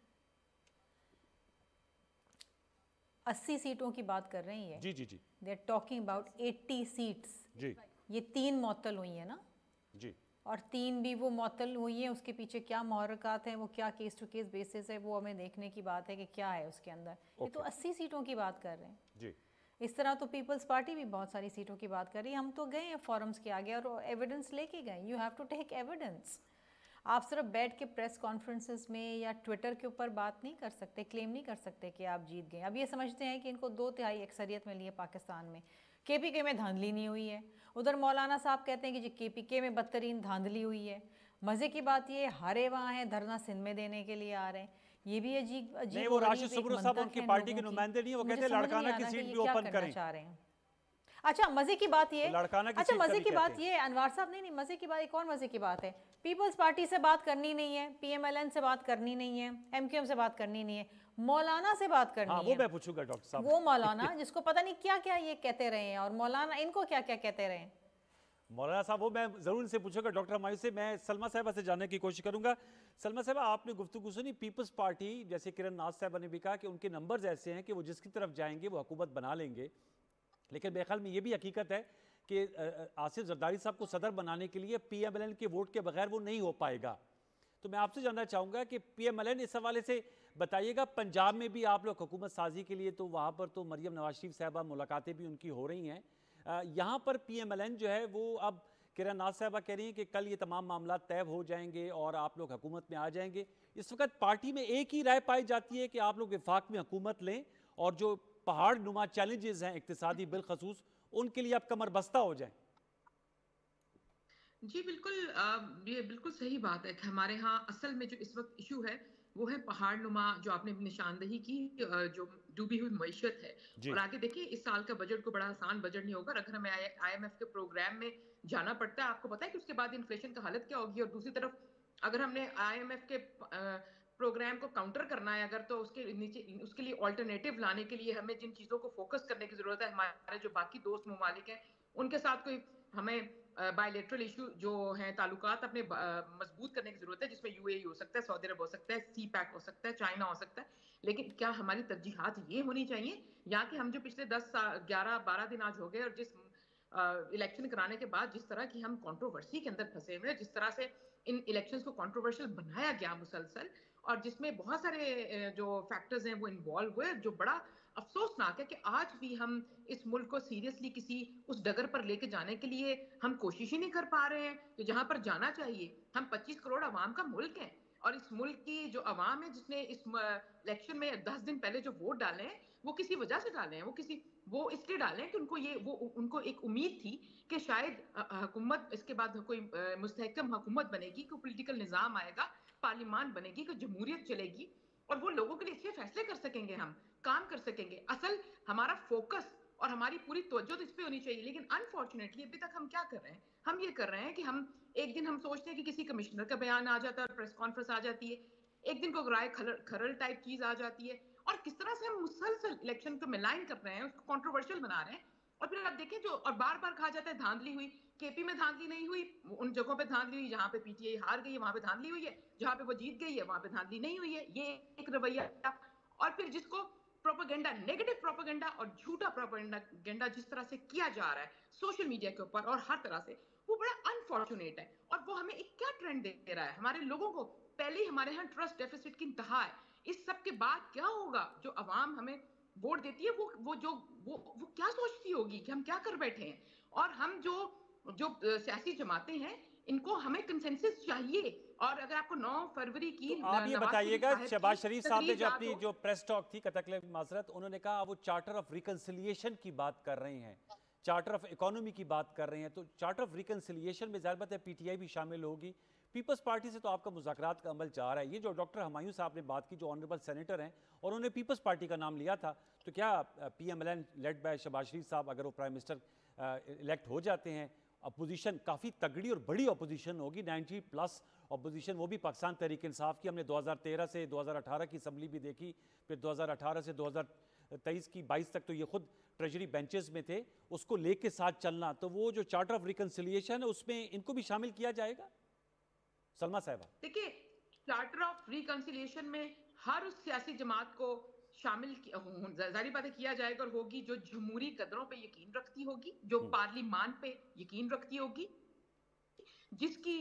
अस्सी सीटों की बात कर रही है जी जी जी, they are talking about eighty seats जी, ये तीन मुअत्तल हुई है ना जी, और तीन भी वो मुअत्तल हुई हैं, उसके पीछे क्या मुहर्रकात हैं, वो क्या केस टू केस बेसिस है, वो हमें देखने की बात है कि क्या है उसके अंदर। ये तो अस्सी सीटों की बात कर रहे हैं जी। इस तरह तो पीपल्स पार्टी भी बहुत सारी सीटों की बात कर रही है। हम तो गए हैं फॉरम्स के आगे और एविडेंस लेके गए। You have to take evidence. आप सिर्फ बैठ के प्रेस कॉन्फ्रेंसेस में या ट्विटर के ऊपर बात नहीं कर सकते, क्लेम नहीं कर सकते कि आप जीत गए। अब ये समझते हैं कि इनको दो तिहाई अक्सरियत मिली है पाकिस्तान में, के पी के में धांधली नहीं हुई है। उधर मौलाना साहब कहते हैं कि जी के पी के में बदतरीन धांधली हुई है। मज़े की बात ये हारे वहाँ हैं, धरना सिंध में देने के लिए आ रहे हैं। ये भी अजीब अजीब नहीं, वो राशिद सुब्रू साहब उनकी पार्टी के नुमाइंदे नहीं, वो कहते हैं लड़काना की सीट भी ओपन करें। चाह रहे हैं। अच्छा मजे की बात ये, अच्छा मजे की बात ये अनवार साहब, नहीं नहीं मजे की बात, एक और मजे की बात है, पीपल्स पार्टी से बात करनी नहीं है, पीएमएलएन से बात करनी नहीं है, एमक्यूएम से बात करनी नहीं है, मौलाना से बात करनी हाँ, है। वो मैं पूछूंगा डॉक्टर साहब, वो मौलाना जिसको पता नहीं क्या क्या ये कहते रहे हैं, और मौलाना इनको क्या क्या कहते रहे हैं। मौलाना साहब वो मैं ज़रूर इनसे पूछूंगा। डॉक्टर हमायूं से मैं सलमा साहबा से जानने की कोशिश करूंगा। सलमा साहबा आपने गुफ्तगू सुनी, पीपल्स पार्टी जैसे किरण नाज साहबा ने भी कहा कि उनके नंबर्स ऐसे हैं कि वो जिसकी तरफ जाएंगे वो हुकूमत बना लेंगे, लेकिन मेरे ख्याल में ये भी हकीकत है कि आसिफ जरदारी साहब को सदर बनाने के लिए पीएमएलएन के वोट के बगैर वो नहीं हो पाएगा। तो मैं आपसे जानना चाहूँगा कि पीएमएलएन इस हवाले से बताइएगा, पंजाब में भी आप लोग हुकूमत साजी के लिए, तो वहाँ पर तो मरियम नवाज शरीफ साहबा मुलाकातें भी उनकी हो रही हैं, यहाँ पर पीएमएलएन जो है वो अब किरण नाज साहबा कह रही हैं कि कल ये तमाम मामला तय हो जाएंगे और आप लोग हुकूमत में आ जाएंगे। इस वक्त पार्टी में एक ही राय पाई जाती है कि आप लोग विफाक में हुकूमत लें और जो पहाड़ नुमा चैलेंजेस हैं इक्तिसादी बिलखसूस, उनके लिए आप कमर बस्ता हो जाएं। जी बिल्कुल, ये बिल्कुल सही बात है कि हमारे यहाँ असल में जो इस वक्त इशू है वो है पहाड़ नुमा, जो आपने निशानदेही की, जो डूबी हुई मईशत है। और आगे देखिए इस साल का बजट को बड़ा आसान बजट नहीं होगा अगर हमें आईएमएफ के प्रोग्राम में जाना पड़ता है। आपको पता है कि उसके बाद इन्फ्लेशन का हालत क्या होगी, और दूसरी तरफ अगर हमने आईएमएफ के प्रोग्राम को काउंटर करना है अगर, तो उसके नीचे उसके लिए ऑल्टरनेटिव लाने के लिए हमें जिन चीज़ों को फोकस करने की ज़रूरत है, हमारे जो बाकी दोस्त ममालिक हैं उनके साथ कोई हमें बायलैटरल इशू जो हैं ताल्लुकात अपने मजबूत करने की ज़रूरत है, जिसमें यूएई हो सकता है, सऊदी अरब हो सकता है, सी पैक हो सकता है, चाइना हो सकता है। लेकिन क्या हमारी तरजीहात ये होनी चाहिए, या कि हम जो पिछले दस ग्यारह बारह दिन आज हो गए और जिस इलेक्शन कराने के बाद जिस तरह की हम कंट्रोवर्सी के अंदर फंसे हुए, जिस तरह से इन इलेक्शंस को कंट्रोवर्शियल बनाया गया मुसलसल, और जिसमें बहुत सारे जो फैक्टर्स हैं वो इन्वॉल्व हुए, जो बड़ा अफसोसनाक है कि आज भी हम इस मुल्क को सीरियसली किसी उस डगर पर लेके जाने के लिए हम कोशिश ही नहीं कर पा रहे हैं कि जहां पर जाना चाहिए। हम पच्चीस करोड़ आवाम का मुल्क है, और इस मुल्क की जो आवाम है जिसने इस इलेक्शन में दस दिन पहले जो वोट डाले हैं वो किसी वजह से डाले हैं, वो किसी वो इसलिए डाले हैं कि उनको ये वो उनको एक उम्मीद थी कि शायद हुकूमत इसके बाद कोई मुस्तहकम हुकूमत बनेगी, कोई पॉलिटिकल निज़ाम आएगा, पार्लियामान बनेगी, कोई जमहूरियत चलेगी और वो लोगों के लिए इसलिए फैसले कर सकेंगे, हम काम कर सकेंगे। असल हमारा फोकस और हमारी पूरी तवज्जो तो इस पे होनी चाहिए। लेकिन अनफॉर्चुनेटली अभी तक हम क्या कर रहे हैं, हम ये कर रहे हैं कि हम एक दिन हम सोचते हैं कि किसी कमिश्नर का बयान आ जाता है और प्रेस कॉन्फ्रेंस आ जाती है, एक दिन को राय खरल टाइप चीज आ जाती है, और किस तरह से हम मुसलसल इलेक्शन को मिलाइन कर रहे हैं, उसको कंट्रोवर्शियल बना रहे हैं। और फिर आप देखें जो और बार बार कहा जाता है धांधली हुई, केपी में धांधली नहीं हुई, उन जगहों पे धांधली हुई जहां पे पीटीआई हार गई है वहां पे धांधली हुई है, जहां पे वो जीत गई है वहां पे धांधली नहीं हुई है। ये एक रवैया। और फिर जिसको प्रोपेगेंडा, नेगेटिव प्रोपेगेंडा और झूठा प्रोपेगेंडा जिस तरह से किया जा रहा है सोशल मीडिया के ऊपर और हर तरह से, वो बड़ा अनफॉर्चुनेट है। और वो हमें एक क्या ट्रेंड दे रहा है, हमारे लोगों को पहले ही हमारे यहाँ ट्रस्ट डेफिसिट की इंतहा है। इस सब के बाद क्या होगा, जो अवाम हमें वोट देती है वो वो जो वो वो क्या सोचती होगी कि हम क्या कर बैठे हैं। और हम जो जो सियासी जमातें हैं इनको हमें कंसेंसस चाहिए। और अगर आपको नौ फरवरी की तो आप ये बताइएगा, शहबाज शरीफ साहब ने जो अपनी जो प्रेस टॉक थी कतकले माजरत, उन्होंने कहा वो चार्टर ऑफ रिकंसिलिएशन की बात कर रहे हैं, चार्टर ऑफ इकोनॉमी की बात कर रहे हैं। तो चार्टर ऑफ रिकंसिलिएशन में ज़ाहिर बात है पीटीआई भी शामिल होगी, पीपल्स पार्टी से तो आपका मुज़ाकरात का अमल चाह रहा है। ये जो डॉक्टर हुमायूं साहब ने बात की, जो ऑनरेबल सेनेटर हैं और उन्होंने पीपल्स पार्टी का नाम लिया था, तो क्या PMLN led by Shahbaz Sharif साहब अगर वो प्राइम मिनिस्टर इलेक्ट हो जाते हैं, अपोजिशन काफ़ी तगड़ी और बड़ी अपोजिशन होगी, नब्बे प्लस अपोजिशन, वो भी पाकिस्तान तहरीक इंसाफ की। हमने दो हज़ार तेरह से दो हज़ार अठारह की असम्बली भी देखी, फिर दो हज़ार अठारह से दो हज़ार तेईस की बाईस तक तो ये खुद ट्रेजरी बेंचेस में थे, उसको लेके साथ चलना। तो वो जो चार्टर ऑफ रिकंसिलिएशन है उसमें इनको भी शामिल किया जाएगा? सलमा साहिबा, देखिए, चार्टर ऑफ रिकंसिलिएशन में हर उस सियासी जमात को शामिल जारी बातें किया जाएगा और होगी जो जमहूरी कदरों पे यकीन रखती होगी, जो पार्लिमान पे यकीन रखती होगी, जिसकी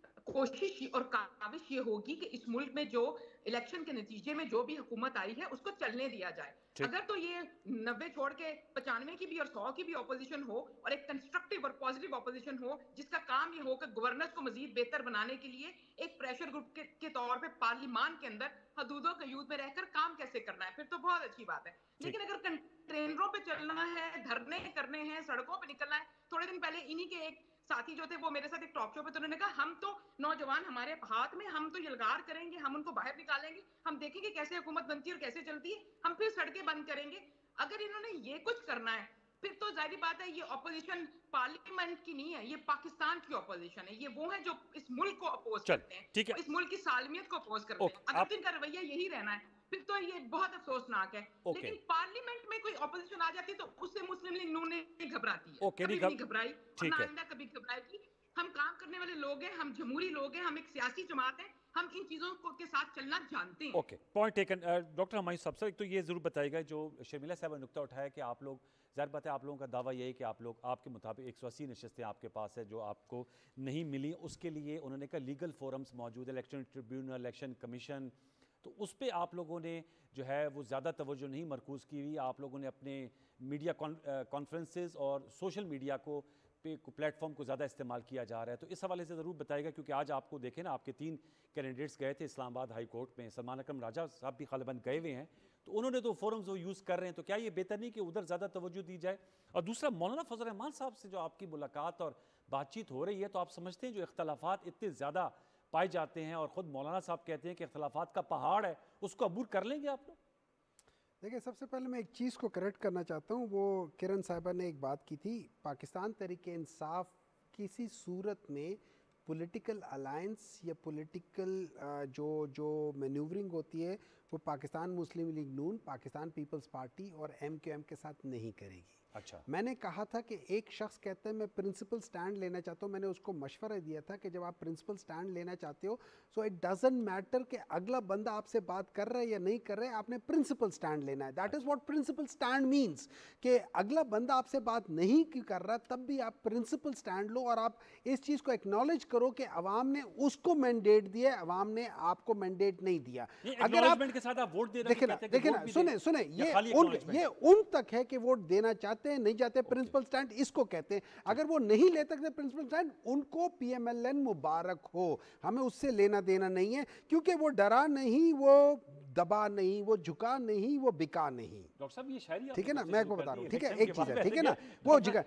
कोशिश और काविश ये होगी कि इस मुल्क में जो इलेक्शन के नतीजे में जो भी हुकूमत आई है उसको चलने दिया जाए। अगर तो ये नब्बे छोड़ के पचानवे की भी और सौ की भी ऑपोजिशन हो और एक कंस्ट्रक्टिव और पॉजिटिव ऑपोजिशन हो जिसका काम ये हो कि गवर्नेंस को मजीद बेहतर बनाने के लिए एक प्रेशर ग्रुप के, के तौर पे पार्लिमान के अंदर हदूदों के यूज में रहकर काम कैसे करना है, फिर तो बहुत अच्छी बात है। लेकिन अगर कंटेनरों पे चलना है, धरने करने हैं, सड़कों पे निकलना है, थोड़े दिन पहले इन्हीं के एक साथी जो थे वो मेरे साथ एक टॉक शो पे, तो उन्होंने कहा हम तो नौजवान हमारे हाथ में, हम तो यलगार करेंगे, हम उनको बाहर निकालेंगे, हम देखेंगे कैसे हुकूमत बनती है और कैसे चलती है, हम फिर सड़कें बंद करेंगे। अगर इन्होंने ये कुछ करना है फिर तो जाहिर बात है ये ऑपोजिशन पार्लियामेंट की नहीं है, ये पाकिस्तान की ऑपोजिशन है। ये वो है जो इस मुल्क को अपोज करते हैं, ठीक है, इस मुल्क की सालमियत को अपोज करते हैं। अगर तो इनका रवैया यही रहना है फिर तो ये बहुत अफसोसनाक है। लेकिन पार्लियामेंट में कोई ऑपोजिशन आ जाती है तो उससे मुस्लिम लीग नून नहीं घबराती है, कभी नहीं घबराई, ना आइंदा कभी घबराएगी। हम काम करने वाले लोग हैं, हम जमहूरी लोग हैं, हम एक सियासी जमात हैं, हम इन चीजों को के साथ चलना जानते हैं। Okay, point taken. Doctor Humayun साहब, सर एक तो ये जरूर बताइएगा, जो शर्मिला साहब ने नुक्ता उठाया कि आप लोग, ज़ाहिर बात है आप लोगों का दावा यही है कि आप लोग, आपके मुताबिक एक सौ अस्सी नशस्तें आपके पास है जो आपको नहीं मिली, उसके लिए उन्होंने कहा लीगल फोरम्स मौजूद है, इलेक्शन ट्रिब्यूनल, इलेक्शन कमीशन, तो उस पर आप लोगों ने जो है वो ज़्यादा तवज्जो नहीं मरकूज़ की हुई। आप लोगों ने अपने मीडिया कॉन्फ्रेंसेस और सोशल मीडिया को पे प्लेटफॉर्म को ज़्यादा इस्तेमाल किया जा रहा है। तो इस हवाले से ज़रूर बताइएगा, क्योंकि आज आपको देखें ना, आपके तीन कैंडिडेट्स गए थे इस्लामाबाद हाई कोर्ट में, सलमान अकरम राजा साहब भी गालिबन गए हुए हैं, तो उन्होंने तो फोरम्स वो यूज़ कर रहे हैं, तो क्या ये बेहतर नहीं कि उधर ज़्यादा तवज्जो दी जाए? और दूसरा, मौलाना फजल रहमान साहब से जो आपकी मुलाकात और बातचीत हो रही है, तो आप समझते हैं जो इख्तलाफात इतने ज़्यादा पाए जाते हैं और ख़ुद मौलाना साहब कहते हैं कि इख्तलाफात का पहाड़ है, उसको अबूर कर लेंगे आप लोग? देखिए, सबसे पहले मैं एक चीज़ को करेक्ट करना चाहता हूँ। वो किरण साहिबा ने एक बात की थी, पाकिस्तान तहरीक इंसाफ किसी सूरत में पॉलिटिकल अलायंस या पॉलिटिकल जो जो मैन्यूवरिंग होती है वो Pakistan Muslim league Noon, Pakistan peoples party और एम क्यू एम के साथ नहीं करेगी। अच्छा, मैंने कहा था कि एक शख्स कहता है मैं प्रिंसिपल स्टैंड लेना चाहता हूँ, मैंने उसको मशवरा दिया था कि जब आप प्रिंसिपल स्टैंड लेना चाहते हो सो इट डजंट मैटर कि अगला बंदा आपसे बात कर रहा है या नहीं कर रहा है, आपने प्रिंसिपल स्टैंड लेना है। That is what principle stand means, कि अगला बंदा आपसे बात नहीं कर रहा तब भी आप प्रिंसिपल स्टैंड लो और आप इस चीज़ को एक्नॉलेज करो कि अवाम ने उसको मैंडेट दिया, अवाम ने आपको मैंडेट नहीं दिया। अगर आप के साथ आप वोट दे रहे हैं, देखिए ना, सुने सुने ये उन ये उन तक है कि वोट देना चाहते हैं, नहीं चाहते, प्रिंसिपल स्टैंड इसको कहते हैं। अगर वो नहीं ले सकते प्रिंसिपल स्टैंड, उनको पीएमएलएन मुबारक हो, हमें उससे लेना देना नहीं है, क्योंकि वो डरा नहीं, वो दबा नहीं, वो झुका नहीं, वो बिका नहीं। डॉक्टर साहब ये शायरी, ठीक है ना, मैं आपको बता रहा हूँ, ठीक है, एक चीज है, ठीक है ना, वो झुका,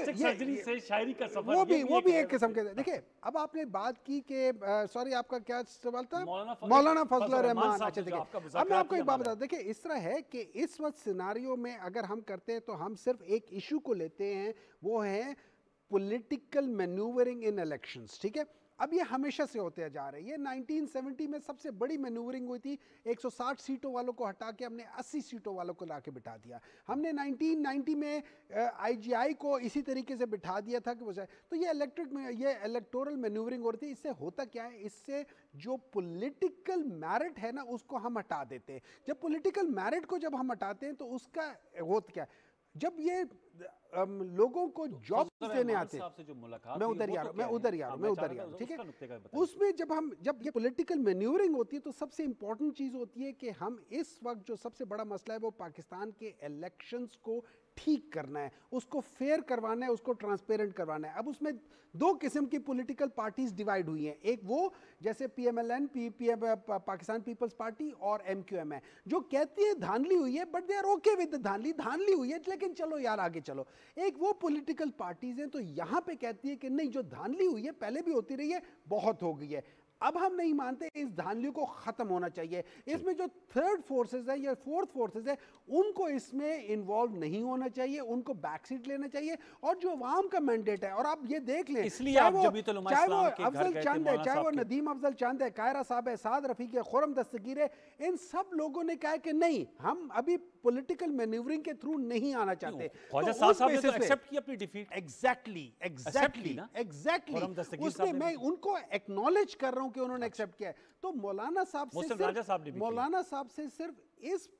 ये से शायरी का सफर, वो भी वो भी एक किस्म के। देखिए, अब आपने बात की कि सॉरी आपका क्या सवाल था? मौलाना फजल रहमान। अच्छा, देखिए, अब मैं आपको एक बात बता, देखिए इस तरह है कि इस वक्त सिनारियो में अगर हम करते हैं तो हम सिर्फ एक इशू को लेते हैं, वो है पॉलिटिकल मैन्यूवरिंग इन इलेक्शंस। ठीक है, अब ये हमेशा से होते जा रहे हैं। ये नाइनटीन सेवेंटी में सबसे बड़ी मैन्यूवरिंग हुई थी, एक सौ साठ सीटों वालों को हटा के हमने अस्सी सीटों वालों को लाके बिठा दिया। हमने नाइनटीन नाइंटी में आईजीआई को इसी तरीके से बिठा दिया था कि वो जाए। तो ये इलेक्ट्रिक ये इलेक्टोरल मैन्यूवरिंग हो रही थी। इससे होता क्या है, इससे जो पॉलिटिकल मेरिट है ना उसको हम हटा देते हैं। जब पॉलिटिकल मेरिट को जब हम हटाते हैं तो उसका होता क्या है, जब ये um, लोगों को जॉब देने आते हैं, जो मुलाकात मैं उधर ही आ रहा हूँ मैं उधर ही आ रहा हूँ मैं उधर ही आ रहा हूँ ठीक है। उसमें जब हम जब ये पॉलिटिकल मैन्यूवरिंग होती है तो सबसे इंपॉर्टेंट चीज़ होती है कि हम इस वक्त जो सबसे बड़ा मसला है वो पाकिस्तान के इलेक्शंस को ठीक करना है, उसको फेयर करवाना है, उसको ट्रांसपेरेंट करवाना है। अब उसमें दो किस्म की पॉलिटिकल पार्टीज डिवाइड हुई हैं। एक वो जैसे PMLN P P Pakistan peoples party और एमक्यूएम है, जो कहती है धांधली हुई है but they are okay with धांधली धांधली हुई है लेकिन चलो यार आगे चलो। एक वो पॉलिटिकल पार्टीज हैं तो यहाँ पे कहती है कि नहीं, जो धांधली हुई है पहले भी होती रही है, बहुत हो गई है, अब हम नहीं मानते, इस धांधली को खत्म होना चाहिए। इसमें जो थर्ड फोर्सेस है या फोर्थ फोर्सेस है उनको इसमें इन्वॉल्व नहीं होना चाहिए, उनको बैकसीट लेना चाहिए। और जो अवाम का मैंडेट है, और आप ये देख लें, इसलिए चाहे आप वो जमीयत उलमा चाहे वो इस्लाम के घर अफजल गए थे, चंद है, मौलाना चाहे वो साहब के। नदीम अफजल चंद है, कायरा साहब है, साद रफीक है, खुरम दस्तगीर है, इन सब लोगों ने कहा कि नहीं, हम अभी पॉलिटिकल मैन्यूवरिंग के थ्रू नहीं आना चाहते। ख्वाजा तो साहब उस साहब ने तो basis पे- एक्सेप्ट की अपनी डिफीट। एग्जैक्टली एग्जैक्टली ना? एग्जैक्टली खुरम दस्तगीर उसमें साहब ने मैं भी- उनको एक्नॉलेज कर रहा हूं कि उन्होंने एक्सेप्ट किया है। तो मौलाना साहब से मोहसिन सिर्फ राजा साहब ने भी किया। मौलाना साहब से सिर्फ इस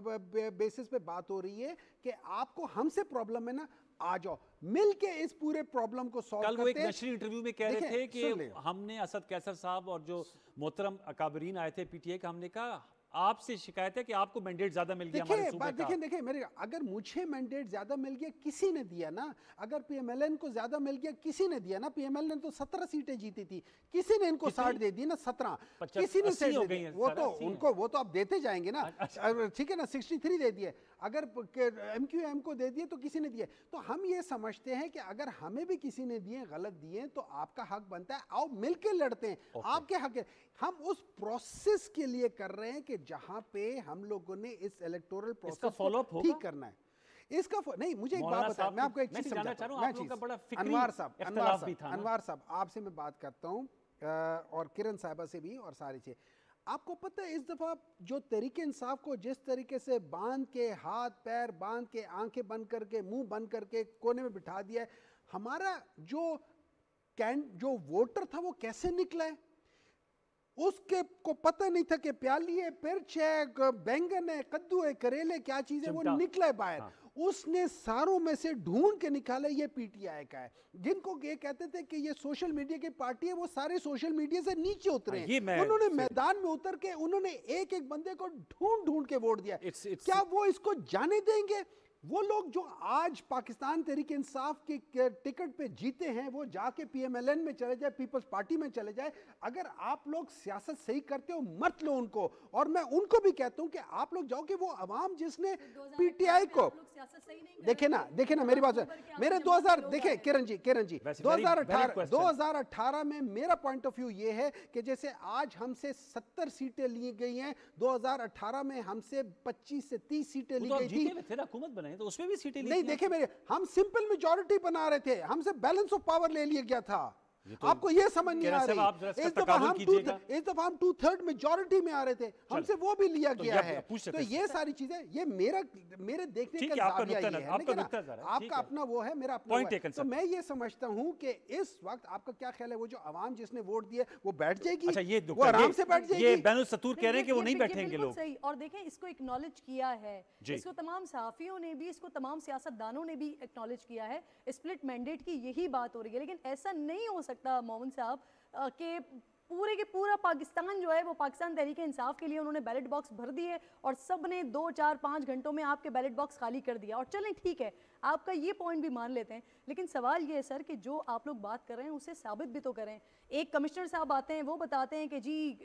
बेसिस पे बात हो रही है कि आपको हमसे प्रॉब्लम है ना, आ जाओ मिल के इस पूरे प्रॉब्लम को सॉल्व कल करते वो एक हैं। नशरी इंटरव्यू में कह रहे देखिए, थे कि सुन लें। हमने असद कैसर साहब और जो मोहतरम अकाबरीन आए थे पीटीए का, हमने कहा आपसे शिकायत है कि आपको मैंडेट ज्यादा मिल गया हमारे देखिए सूबे बात का। देखिए देखिए मेरे, अगर मुझे मैंडेट ज्यादा मिल गया, किसी ने दिया ना, अगर पीएमएलएन को ज्यादा मिल गया, किसी ने दिया ना। पीएमएलएन ने तो सत्रह सीटें जीती थी, किसी ने इनको साठ दे दी ना, सत्रह पचास- किसी ने अस्सी सेठ हो दे गई दी। हैं, वो सर, तो अस्सी उनको वो तो आप देते जाएंगे ना, ठीक है ना, सिक्सटी थ्री दे दिए, अगर एमक्यूएम को दे दिए तो किसी ने दिए। तो हम ये समझते हैं कि अगर हमें भी किसी ने दिए, गलत दिए, तो आपका हक बनता है, आओ मिलके लड़ते हैं। आपके हक है, हम उस प्रोसेस के लिए कर रहे हैं कि जहां पे हम लोगों ने इस इलेक्टोरल प्रोसेस follow up को होगा? ठीक करना है। इसका फो- नहीं, मुझे एक मौलाना बात बताएं, साहब मैं आपको एक मैं चीज जानना समझाता चाह रहा हूं। हूं, मैं आप लोगों चीज- का बड़ा फिक्री अनवार साहब इख्तिलाफ अनवार भी साहब था ना? अनवार साहब आपसे मैं बात करता हूं, और किरण साहिबा से भी, और सारी चीज़। आपको पता है इस दफ़ा जो तरीके इंसाफ को जिस तरीके से बांध के, हाथ पैर बांध के, आंखें बंद करके, मुंह बंद करके कोने में बिठा दिया है, हमारा जो कैन जो वोटर था वो कैसे निकला है, उसके को पता नहीं था कि प्याली है, पिरच है, बैंगन है, कद्दू है, करेले, क्या चीज़ है, वो चिमटा। निकला है बाहर। हाँ। उसने सारों में से ढूंढ के निकाला ये पीटीआई का है। जिनको ये कहते थे कि ये सोशल मीडिया की पार्टी है, वो सारे सोशल मीडिया से नीचे उतरे हाँ, हैं। ये मैं- उन्होंने मैदान में उतर के उन्होंने एक एक बंदे को ढूंढ ढूंढ के वोट दिया। It's- it's- क्या वो इसको जाने देंगे? वो लोग जो आज पाकिस्तान तहरीक इंसाफ के के टिकट पे जीते हैं, वो जाके पीएमएलएन में चले जाए, पीपल्स पार्टी में चले जाए। अगर आप लोग सियासत सही करते हो मत लो उनको। और मैं उनको भी कहता हूँ कि आप लोग जाओ कि वो अवाम जिसने पीटीआई को देखे ना, देखे ना मेरी बात है, मेरे दो हज़ार देखे किरण जी किरण जी वैसे दो very- हज़ार very अठारह question. दो हज़ार अठारह में मेरा पॉइंट ऑफ व्यू ये है कि जैसे आज हमसे सत्तर सीटें ली गई हैं, दो हज़ार अठारह में हमसे पच्चीस से तीस सीटें वो ली तो आप गई जीते थी। हुए थे ना, हुकूमत बनाई तो उसमें भी सीटें ली नहीं थी देखे मेरे, हम सिंपल मेजॉरिटी बना रहे थे, हमसे बैलेंस ऑफ पावर ले लिया गया था। तो आपको ये समझ नहीं किरण आ साहब, आप जरा रही। इसका इस दफा तकाबुल हम टू कीजिएगा। इस दफा हम टू थर्ड मेजॉरिटी में आ रहे थे, हमसे वो भी लिया तो गया ये है। आप पूछ सकते तो हैं। ये सारी चीजें, ये मेरा मेरे देखने ठीक का है, आपका जाविया नुक्ता ये नजर- है, आपका लेकिन नुक्ता नजर है, ठीक आपका है। अपना वो है, मेरा अपना Point वो है। taken, तो sir। मैं ये समझता हूँ कि इस वक्त आपका क्या ख्याल है, वो जो आवाम जिसने वोट दिए वो बैठ जाएगी, अच्छा ये वो आराम से बैठ ये जाएगी। बैनुल सतूर कह रहे हैं कि वो नहीं ये बैठेंगे बिल्कुल लोग। सही। और देखें, इसको एक्नॉलेज किया है, जी। इसको तमाम सहाफियों ने भी, इसको तमाम सियासतदानों ने भी एक्नॉलेज किया है। स्प्लिट मैंडेट की यही बात हो रही है, लेकिन ऐसा नहीं हो सकता मोहम्मद साहब अ, कि पूरे के पूरा पाकिस्तान जो है वो पाकिस्तान तहरीक इंसाफ के लिए उन्होंने बैलेट बॉक्स भर दिए और सब ने दो चार पाँच घंटों में आपके बैलेट बॉक्स खाली कर दिया। और चलें ठीक है, आपका ये पॉइंट भी मान लेते हैं, लेकिन सवाल ये है सर कि जो आप लोग बात कर रहे हैं उसे साबित भी तो करें। एक कमिश्नर साहब आते हैं, वो बताते हैं कि जी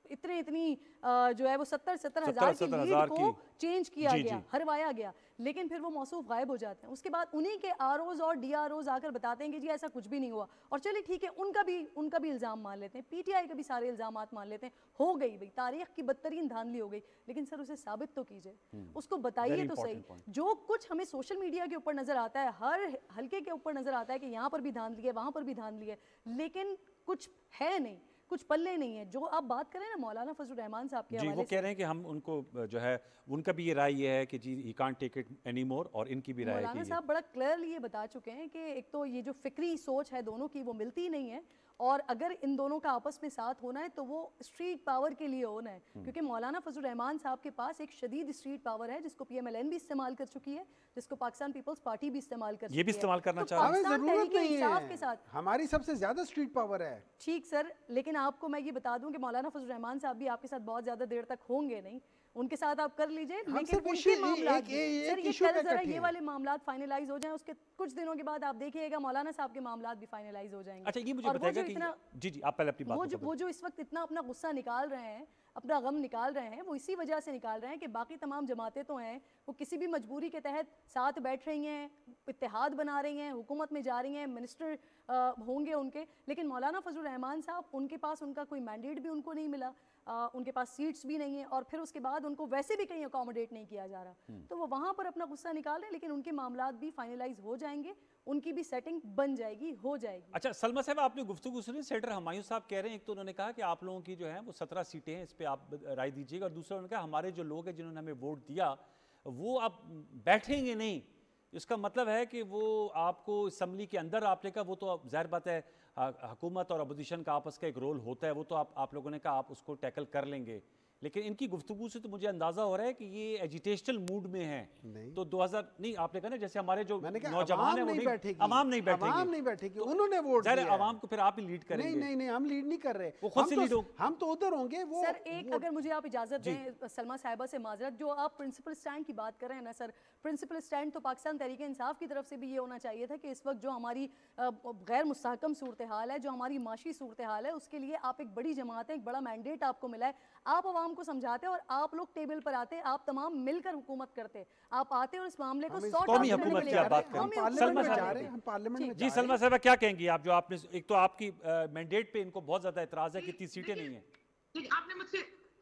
इतने इतनी अ, जो है वो सत्तर सत्तर हजार की सत्तर लीड हजार को की। चेंज किया जी, गया, जी। हरवाया गया, लेकिन फिर वो मौसूफ गायब हो जाते हैं। उसके बाद उन्हीं के आरओज और डीआरओज आकर बताते हैं कि जी ऐसा कुछ भी नहीं हुआ, और चलिए ठीक है, उनका भी उनका भी इल्ज़ाम मान लेते हैं, पीटीआई के भी सारे इल्ज़ाम मान लेते हैं, हो गई भाई तारीख की बदतरीन धांधली हो गई, लेकिन सर उसे साबित तो कीजिए, उसको बताइए Very तो सही। important point. जो कुछ हमें सोशल मीडिया के ऊपर नजर आता है, हर हल्के के ऊपर नजर आता है कि यहाँ पर भी धांधली है, वहां पर भी धांधली है, लेकिन कुछ है नहीं, कुछ पल्ले नहीं है। जो आप बात करें ना मौलाना फजल रहमान साहब के जी, वो हवाले कह से, रहे हैं कि हम उनको जो है, उनका भी ये राय ये है कि जी he can't take it any more, और इनकी भी राय है मौलाना कि साहब बड़ा क्लियरली ये बता चुके हैं कि एक तो ये जो फिक्री सोच है दोनों की वो मिलती ही नहीं है, और अगर इन दोनों का आपस में साथ होना है तो वो स्ट्रीट पावर के लिए होना है, क्योंकि मौलाना फजल रहमान साहब के पास एक शदीद स्ट्रीट पावर है जिसको पीएमएलएन भी इस्तेमाल कर चुकी है, जिसको पाकिस्तान पीपल्स पार्टी भी इस्तेमाल कर चुकी ये भी है। इस्तेमाल करना तो चाह रहे हैं। हमें पाकिस्तान जरूरत तहरीक नहीं इंसाफ के साथ है, हमारी सबसे ज्यादा स्ट्रीट पावर है। ठीक सर, लेकिन आपको मैं ये बता दूं कि मौलाना फजल रहमान साहब भी आपके साथ बहुत ज्यादा देर तक होंगे नहीं, उनके साथ आप कर लीजिए, हम लेकिन सिर्फ उनके issue- मामलात एक- भी- एक- सर एक ये issue कल पे जरा इकट्ठे ये हैं। वाले मामलात फाइनलाइज हो जाएं, उसके कुछ दिनों के बाद आप देखिएगा मौलाना साहब के मामलात भी फाइनलाइज हो जाएंगे। अच्छा, ये मुझे और वो बताएगा जो कि इतना जी जी आप पहले अपनी बात वो को जो कवर- वो जो इस वक्त इतना अपना गुस्सा निकाल रहे हैं, अपना गम निकाल रहे हैं, वो इसी वजह से निकाल रहे हैं कि बाकी तमाम जमातें तो हैं, वो किसी भी मजबूरी के तहत साथ बैठ रही हैं, इत्तेहाद बना रही हैं, हुकूमत में जा रही हैं, मिनिस्टर होंगे उनके, लेकिन मौलाना फजल रहमान साहब, उनके पास उनका कोई मैंडेट भी उनको नहीं मिला, आ, उनके पास सीट्स भी नहीं है, और फिर उसके बाद उनको वैसे भी कहीं अकोमोडेट नहीं किया जा रहा, तो वो वहाँ पर अपना गुस्सा निकाल रहे हैं, लेकिन उनके मामलात भी फाइनलाइज हो जाएंगे, उनकी भी सेटिंग बन जाएगी, हो जाएगी। अच्छा सलमा साहब, आपने गुफ्तगू सुनी, सेनेटर हुमायूं साहब कह रहे हैं, एक तो उन्होंने कहा कि आप लोगों की जो है वो सत्रह सीटें हैं, इस पर आप राय दीजिएगा, और दूसरा उन्होंने कहा हमारे जो लोग हैं जिन्होंने हमें वोट दिया वो अब बैठेंगे नहीं, इसका मतलब है कि वो आपको असम्बली के अंदर आपने कहा, वो तो अब जाहिर बात है हुकूमत और अपोजिशन का आपस का एक रोल होता है, वो तो आप आप लोगों ने कहा आप उसको टैकल कर लेंगे, लेकिन इनकी गुफ्तगू से तो मुझे अंदाजा हो रहा है कि ये एजिटेशनल मूड में है। नहीं। तो दो हज़ार नहीं, आपने कहा ना जैसे हमारे जो मैंने कहा नौजवान है अवाम वो नहीं बैठेगी, अवाम नहीं बैठेगी, अवाम नहीं बैठेगी, उन्होंने वोट जाहिर दिया है है। अवाम को फिर आप ही लीड करेंगे। नहीं नहीं नहीं, हम लीड नहीं कर रहे, वो खुद हम से तो लीड हो। हम तो उधर होंगे। वो सर एक वो- अगर मुझे आप इजाजत दें सलमा साहिबा से माजरत, जो आप प्रिंसिपल स्टैंड की बात कर रहे हैं ना सर, प्रिंसिपल स्टैंड तो पाकिस्तान तहरीक इंसाफ की तरफ से भी ये होना चाहिए था कि इस वक्त जो हमारी अ, गैर मुस्तहकम सूरत हाल है, जो हमारी माशी सूरत हाल है, उसके लिए आप एक बड़ी जमात है, एक बड़ा मैंडेट आपको मिला है, आप आवाम को समझाते और आप लोग टेबल पर आते, आप तमाम मिलकर हुकूमत करते, आप आते और इस मामले को हम इस सॉर्ट कौमी आउट करने हुकूमत के की लिए आप बात आते। करें। हम ये पार्लियामेंट सलमा में साहब जा ने रहे हैं, हम पार्लियामेंट में जी जा रहे सलमा हैं। साहब क्या कहेंगी आप, जो आपने एक तो आपकी मैंडेट पे इनको बहुत ज्यादा एतराज है कि इतनी सीटें नहीं है। जी, आपने मुझसे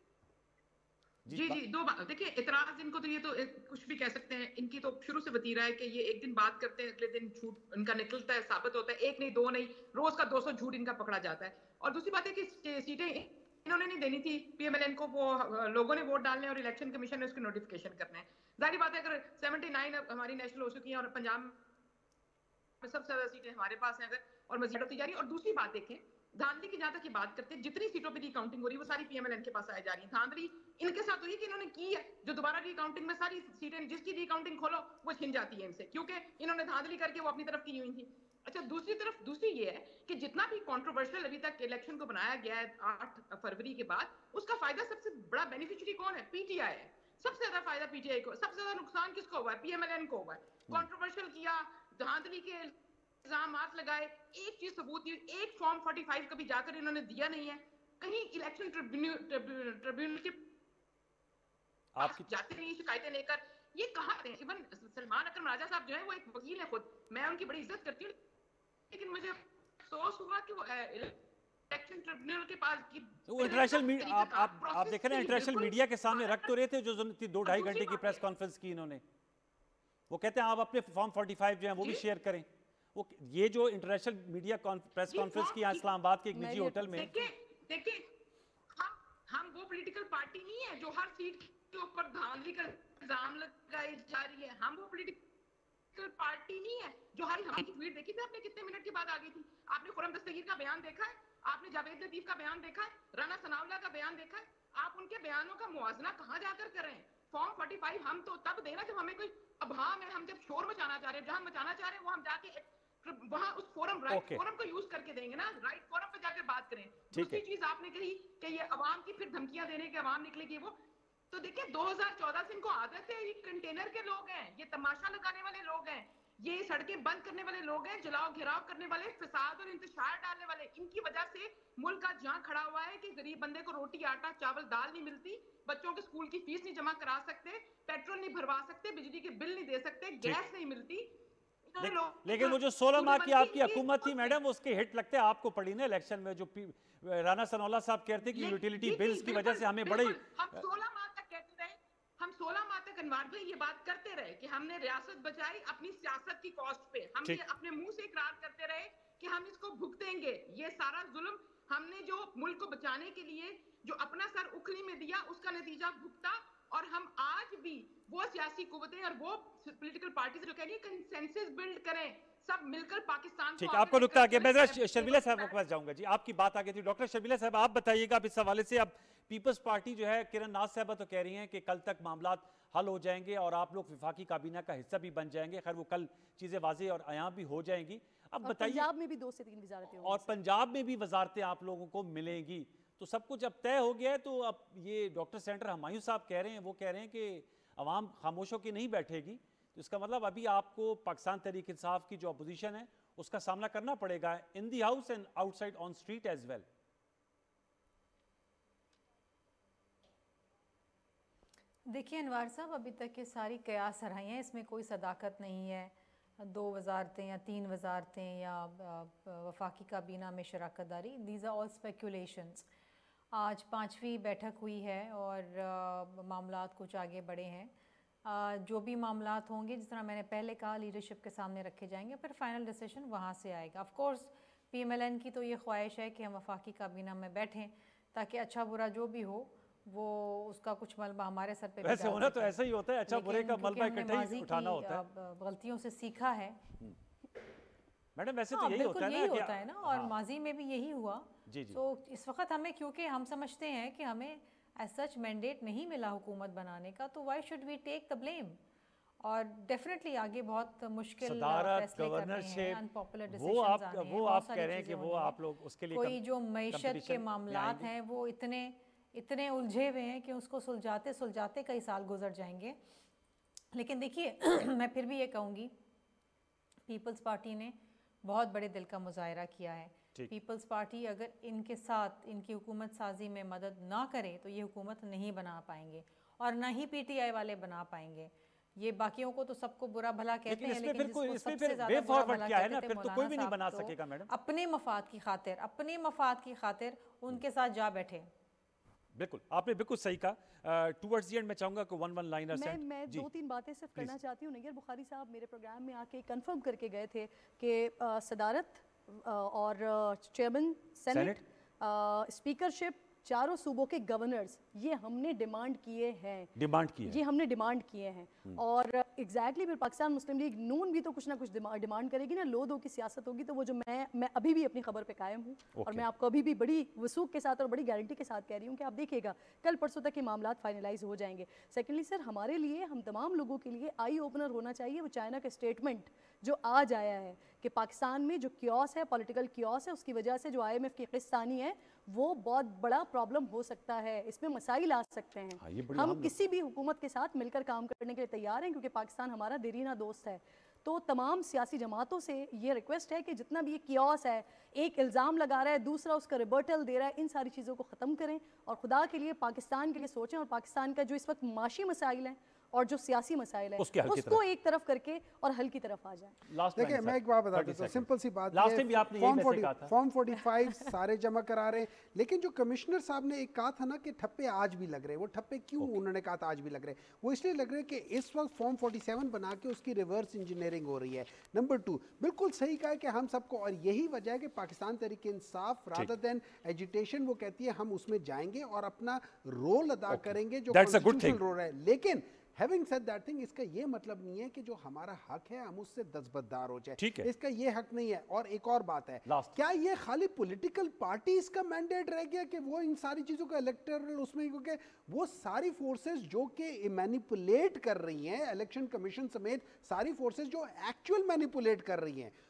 जी जी दो बात देखिए, इतराज इनको तो ये तो एक, कुछ भी कह सकते हैं, इनकी तो शुरू से वतीरा है कि ये एक दिन बात करते हैं, अगले दिन झूठ इनका निकलता है, साबित होता है, एक नहीं दो नहीं, रोज का दो सौ झूठ इनका पकड़ा जाता है। और दूसरी बात है कि सीटें इन्होंने नहीं देनी थी पीएमएलएन को, वो लोगों ने वोट डालने और इलेक्शन कमीशन ने उसके नोटिफिकेशन करने हैं। जाहिर बात है अगर उन्यासी हमारी नेशनल हो चुकी है और पंजाब में सबसे ज्यादा सीटें हमारे पास हैं अगर, और मजीद होती जा रही है। और दूसरी बात देखें, धांधली की जहां तक की बात करते हैं, जितनी सीटों पे रिकाउंटिंग हो रही है वो सारी पीएमएलएन के पास आई जा रही है। धांधली इनके साथ हुई कि इन्होंने की है, जो दोबारा रिकाउंटिंग में सारी सीटें जिसकी रिकाउंटिंग खोलो वो छिन जाती है इनसे, क्योंकि इन्होंने धांधली करके वो अपनी तरफ की हुई थी। अच्छा, दूसरी तरफ दूसरी ये है कि जितना भी कंट्रोवर्शियल अभी तक इलेक्शन को बनाया गया है आठ फरवरी के बाद, उसका फायदा सबसे बड़ा बेनिफिशियरी कौन है? पीटीआई है। सबसे ज्यादा फायदा पीटीआई को, सबसे ज्यादा नुकसान किसको हुआ है? पीएमएलएन को हुआ है। कंट्रोवर्शियल किया, धांधली के इल्जामात लगाए, एक चीज सबूत दी, एक फॉर्म पैंतालीस कभी जाकर इन्होंने दिया नहीं है, कहीं इलेक्शन ट्रिब्यूनल ट्रिब्यूनल के आपकी जाते नहीं शिकायतें लेकर, ये कहाँ थे? इवन सलमान अकरम राजा साहब जो है वो एक वकील है खुद, मैं उनकी बड़ी इज्जत करती हूँ, लेकिन मुझे अफसोस हुआ कि वो इलेक्शन ट्रिब्यूनल के पास की वो इंटरनेशनल मीडिया आप आप आप देखें ना, इंटरनेशनल मीडिया के सामने रख तो रहे थे जो दो ढाई घंटे की प्रेस कॉन्फ्रेंस की इन्होंने, वो कहते हैं आप अपने फॉर्म पैंतालीस जो है वो भी शेयर करें। वो ये जो इंटरनेशनल मीडिया प्रेस कॉन्फ्रेंस की यहाँ इस्लामाबाद के एक निजी होटल में, देखिए देखिए हम हम वो पॉलिटिकल पार्टी नहीं है जो हर सीट के ऊपर धांधली का इल्जाम लगाई जा रही है, हम वो पॉलिटिकल पार्टी नहीं है जो हर हमारी ट्वीट देखी थी आपने कितने मिनट के बाद आ गई थी, आपने खुरम दस्तगीर का बयान देखा है, आपने जावेद लतीफ का बयान देखा है, राना सनाउल्लाह का बयान देखा है, आप उनके बयानों का मुआवजा कहाँ जाकर कर रहे हैं? फॉर्म पैंतालीस हम तो तब देना जब हमें कोई अभाव है, हम जब शोर मचाना चाह रहे हैं, जहां मचाना चाह रहे हैं वो हम जाके वहां उस फोरम राइट Okay. फोरम को यूज करके देंगे ना, राइट फोरम पे जाकर बात करें। ठीक है। दूसरी चीज आपने कही कि ये अवाम की फिर धमकियां देने के अवाम निकलेगी, वो तो देखिए दो हज़ार चौदह से इनको आदत है, ये कंटेनर के लोग हैं, ये तमाशा लगाने वाले लोग हैं, ये सड़कें बंद करने वाले लोग हैं, जलाओ घेराव करने वाले, फसाद और इंतशार डालने वाले। इनकी वजह से मुल्क का जहां खड़ा हुआ है कि गरीब बंदे को रोटी, आटा, चावल, दाल नहीं मिलती, बच्चों के स्कूल की फीस नहीं जमा करा सकते, पेट्रोल नहीं भरवा सकते, बिजली के बिल नहीं दे सकते, गैस नहीं मिलती। ले, लेकिन वो जो सोलह माह की आपकी हुकूमत थी मैडम, उसके हिट लगते आपको पड़ी ना इलेक्शन में। जो राना सनौला साहब कहते कि यूटिलिटी बिल्स की वजह से हमें बड़ी, हम सोलह माह तक कहते रहे, हम सोलह माह तक अनवार भाई ये बात करते रहे कि हमने रियासत बचाई अपनी सियासत की कॉस्ट पे। हम ये अपने मुंह से इकरार करते रहे कि हम इसको भुगतेंगे। ये सारा जुल्म हमने जो मुल्क को बचाने के लिए जो अपना सर उखली में दिया, उसका नतीजा भुगता। और हम आज भी वो सियासी कुव्वतें और वो पॉलिटिकल पार्टीज जो कह रही है कंसेंसस बिल्ड करें, सब मिलकर पाकिस्तान ठीक है। आपको नुकता आगे, मैं जरा शर्मिला साहब के पास जाऊंगा जी, आपकी बात आगे थी। डॉक्टर शर्मिला साहब, आप बताइएगा इस हवाले से। अब पीपल्स पार्टी जो है, किरण नाज साहब तो कह रही हैं कि कल तक मामला हल हो जाएंगे और आप लोग विफाकी काबीना का हिस्सा भी बन जाएंगे। खैर वो कल चीजें वाज़ेह और आयां भी हो जाएंगी। अब बताइए, पंजाब में भी दो से तीन वजारतें और पंजाब में भी वजारतें आप लोगों को मिलेंगी, तो सब कुछ अब तय हो गया है। तो अब ये डॉक्टर सेंटर हुमायूं साहब कह रहे हैं, वो कह रहे हैं कि अवाम खामोशों की नहीं बैठेगी। तो इसका मतलब अभी आपको पाकिस्तान तहरीक इंसाफ की जो अपोजिशन है उसका सामना करना पड़ेगा in the house and outside on street as well. देखिए अनवार साहब, अभी तक ये सारी कयास सराही हैं, इसमें कोई सदाकत नहीं है। दो वजारतें या तीन वजारतें या वफाकी काबीना में शराकत दारी, दीज आर ऑल स्पेकुलेशंस। आज पाँचवीं बैठक हुई है और मामलात कुछ आगे बढ़े हैं। आ, जो भी मामलात होंगे, जिस तरह मैंने पहले कहा, लीडरशिप के सामने रखे जाएंगे, फिर फाइनल डिसीजन वहाँ से आएगा। Of course P M L N की तो ये ख्वाहिश है कि हम वफाकी काबीना में बैठें ताकि अच्छा बुरा जो भी हो वो उसका कुछ मलबा हमारे सर पे। वैसे होना तो ऐसा ही होता है, अच्छा बुरे का मलबा इकट्ठा ही उठाना होता है। गलतियों से सीखा है मैडम, वैसे हाँ, तो यही होता है ना, यही होता है ना, और हाँ। माजी में भी यही हुआ। जी जी। तो इस वक्त हमें, क्योंकि हम समझते हैं कि हमें एज सच मैंडेट नहीं मिला हुकूमत बनाने का, तो why should we take the blame. और डेफिनेटली आगे बहुत मुश्किल फैसले करने हैं, अनपॉपुलर डिसीजंस आने हैं, वो आप कह रहे हैं कि वो आप लोग उसके लिए कोई जो मईशत के मामलात हैं वो इतने इतने उलझे हुए हैं कि उसको सुलझाते सुलझाते कई साल गुजर जाएंगे। लेकिन देखिए मैं फिर भी ये कहूँगी, पीपल्स पार्टी ने बहुत बड़े दिल का मुजाहरा किया है। पीपल्स पार्टी अगर इनके साथ इनकी हुकूमत साजी में मदद ना करे तो ये हुकूमत नहीं बना पाएंगे, और ना ही पीटीआई वाले बना पाएंगे। ये बाकियों को तो सबको बुरा भला कहते हैं, लेकिन जिसको सबसे ज्यादा बुरा भला कहते हैं, तो कोई भी नहीं बना सकेगा मैडम। अपने मफाद की खातिर अपने मफाद की खातिर उनके साथ जा बैठे। बिल्कुल, आपने बिल्कुल सही कहा। टुवर्ड्स द एंड मैं चाहूंगा कि वन वन लाइनर मैं मैं दो तीन बातें सिर्फ करना चाहती हूँ। नैयर बुखारी साहब मेरे प्रोग्राम में आके कंफर्म करके गए थे कि सदारत और चेयरमैन सेनेट, स्पीकरशिप, चारों सूबों के गवर्नर्स, ये हमने डिमांड किए हैं डिमांड किए ये हमने डिमांड किए हैं और एग्जैक्टली फिर पाकिस्तान मुस्लिम लीग नून भी तो कुछ ना कुछ डिमांड करेगी ना। लो दो की सियासत होगी तो वो जो मैं मैं अभी भी अपनी खबर पे कायम हूँ और मैं आपको अभी भी बड़ी वसूख के साथ और बड़ी गारंटी के साथ कह रही हूँ कि आप देखिएगा कल परसों तक ये मामला फाइनलाइज हो जाएंगे। सेकेंडली सर, हमारे लिए, हम तमाम लोगों के लिए आई ओपनर होना चाहिए वो चाइना का स्टेटमेंट जो आज आया है कि पाकिस्तान में जो क्योस है, पॉलिटिकल क्योस है, उसकी वजह से जो आई एम एफ की किस्तानी है वो बहुत बड़ा प्रॉब्लम हो सकता है, इसमें मसाइल आ सकते हैं। हाँ, हम किसी भी हुकूमत के साथ मिलकर काम करने के लिए तैयार हैं क्योंकि पाकिस्तान हमारा देरीना दोस्त है। तो तमाम सियासी जमातों से ये रिक्वेस्ट है कि जितना भी ये कियोस है, एक इल्ज़ाम लगा रहा है, दूसरा उसका रिबर्टल दे रहा है, इन सारी चीज़ों को ख़त्म करें और खुदा के लिए पाकिस्तान के लिए सोचें और पाकिस्तान का जो इस वक्त माशी मसाइल हैं और जो सियासी मसाइल है उसको एक तरफ करके और हल की तरफ आ जाए। देखिए मैं एक बात बता देता हूँ, सिंपल सी बात लास्ट टाइम भी आपने यही मैसेज कहा था, फॉर्म पैंतालीस सारे जमा करा रहे हैं, लेकिन जो कमिश्नर साहब ने एक कहा था ना कि ठप्पे आज भी लग रहे हैं, वो ठप्पे क्यों उन्होंने कहा था आज भी लग रहे हैं? वो इसलिए लग रहे हैं कि इस वक्त फॉर्म सैंतालीस बना के उसकी रिवर्स इंजीनियरिंग हो रही है। नंबर टू, बिल्कुल सही कहा है कि हम सबको, और यही वजह है कि Pakistan Tehreek Insaf rather than agitation वो कहती है हम उसमें जाएंगे और अपना रोल अदा करेंगे जो कॉन्स्टिट्यूशनल रोल है। लेकिन Having said that thing, इसका ये मतलब नहीं है कि जो हमारा हक है हम उससे दस्तबरदार हो जाए, इसका ये हक नहीं है। और एक और बात है, Last. क्या ये खाली पॉलिटिकल पार्टीज का मैंडेट रह गया कि वो इन सारी चीजों का इलेक्टोरल उसमें, क्योंकि वो सारी फोर्सेस जो कि मैनिपुलेट कर रही हैं, इलेक्शन कमीशन समेत सारी फोर्सेस जो एक्चुअल मैनिपुलेट कर रही हैं,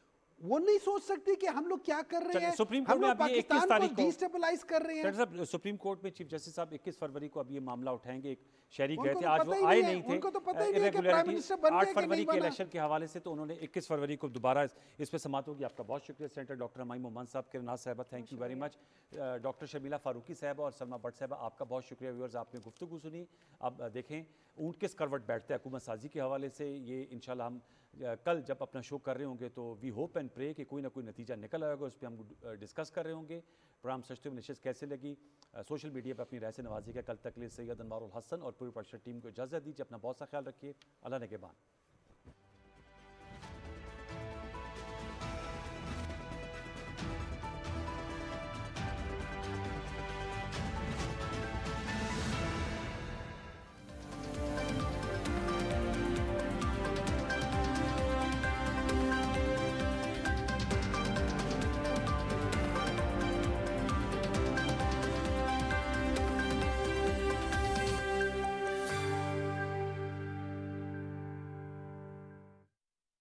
वो नहीं सोच सकती कि हम लोग क्या कर रहे चलिए, हैं, सुप्रीम हम कोर्ट में लोग अभी इक्कीस पाकिस्तान तारीख को को डिस्टेबलाइज कर रहे हैं। डॉक्टर साहब, सुप्रीम कोर्ट में चीफ जस्टिस साहब इक्कीस फरवरी को अब ये मामला उठाएंगे। एक शहरी गए उनको थे, तो आज पता वो ही आए नहीं है, नहीं थे, उनको तो पता ही नहीं है कि प्राइम मिनिस्टर बन आठ गए कि फरवरी नहीं के बना। इलेक्शन के हवाले से तो उन्होंने इक्कीस फरवरी को दोबारा इस, इस पे समात होगी। आपका बहुत शुक्रिया सेनेटर डॉक्टर हमाई मोहम्मद साहब, किरनाज साहबा, thank you very much. Doctor Shabila Farooqui साहब और सलमा भट्ट साहबा, आपका बहुत शुक्रिया। व्यूअर्स, आपने गुफ्तगू सुनी। अब देखें ऊँट किस करवट बैठते हैं हुकूमत साजी के हवाले से। ये इंशाल्लाह हम कल जब अपना शो कर रहे होंगे तो वी होप एंड प्रे कि कोई ना कोई नतीजा निकल आएगा, उस पर हम डिस्कस कर रहे होंगे। प्रोग्राम सच में निश्चित कैसे लगी, सोशल मीडिया पर अपनी राय से नवाजिएगा। कल तक के लिए सैयद अनवारुल हसन और पूरी परिषद टीम को इजाज़त दीजिए। अपना बहुत सा ख्याल रखिए। अल्लाह ने के बाद।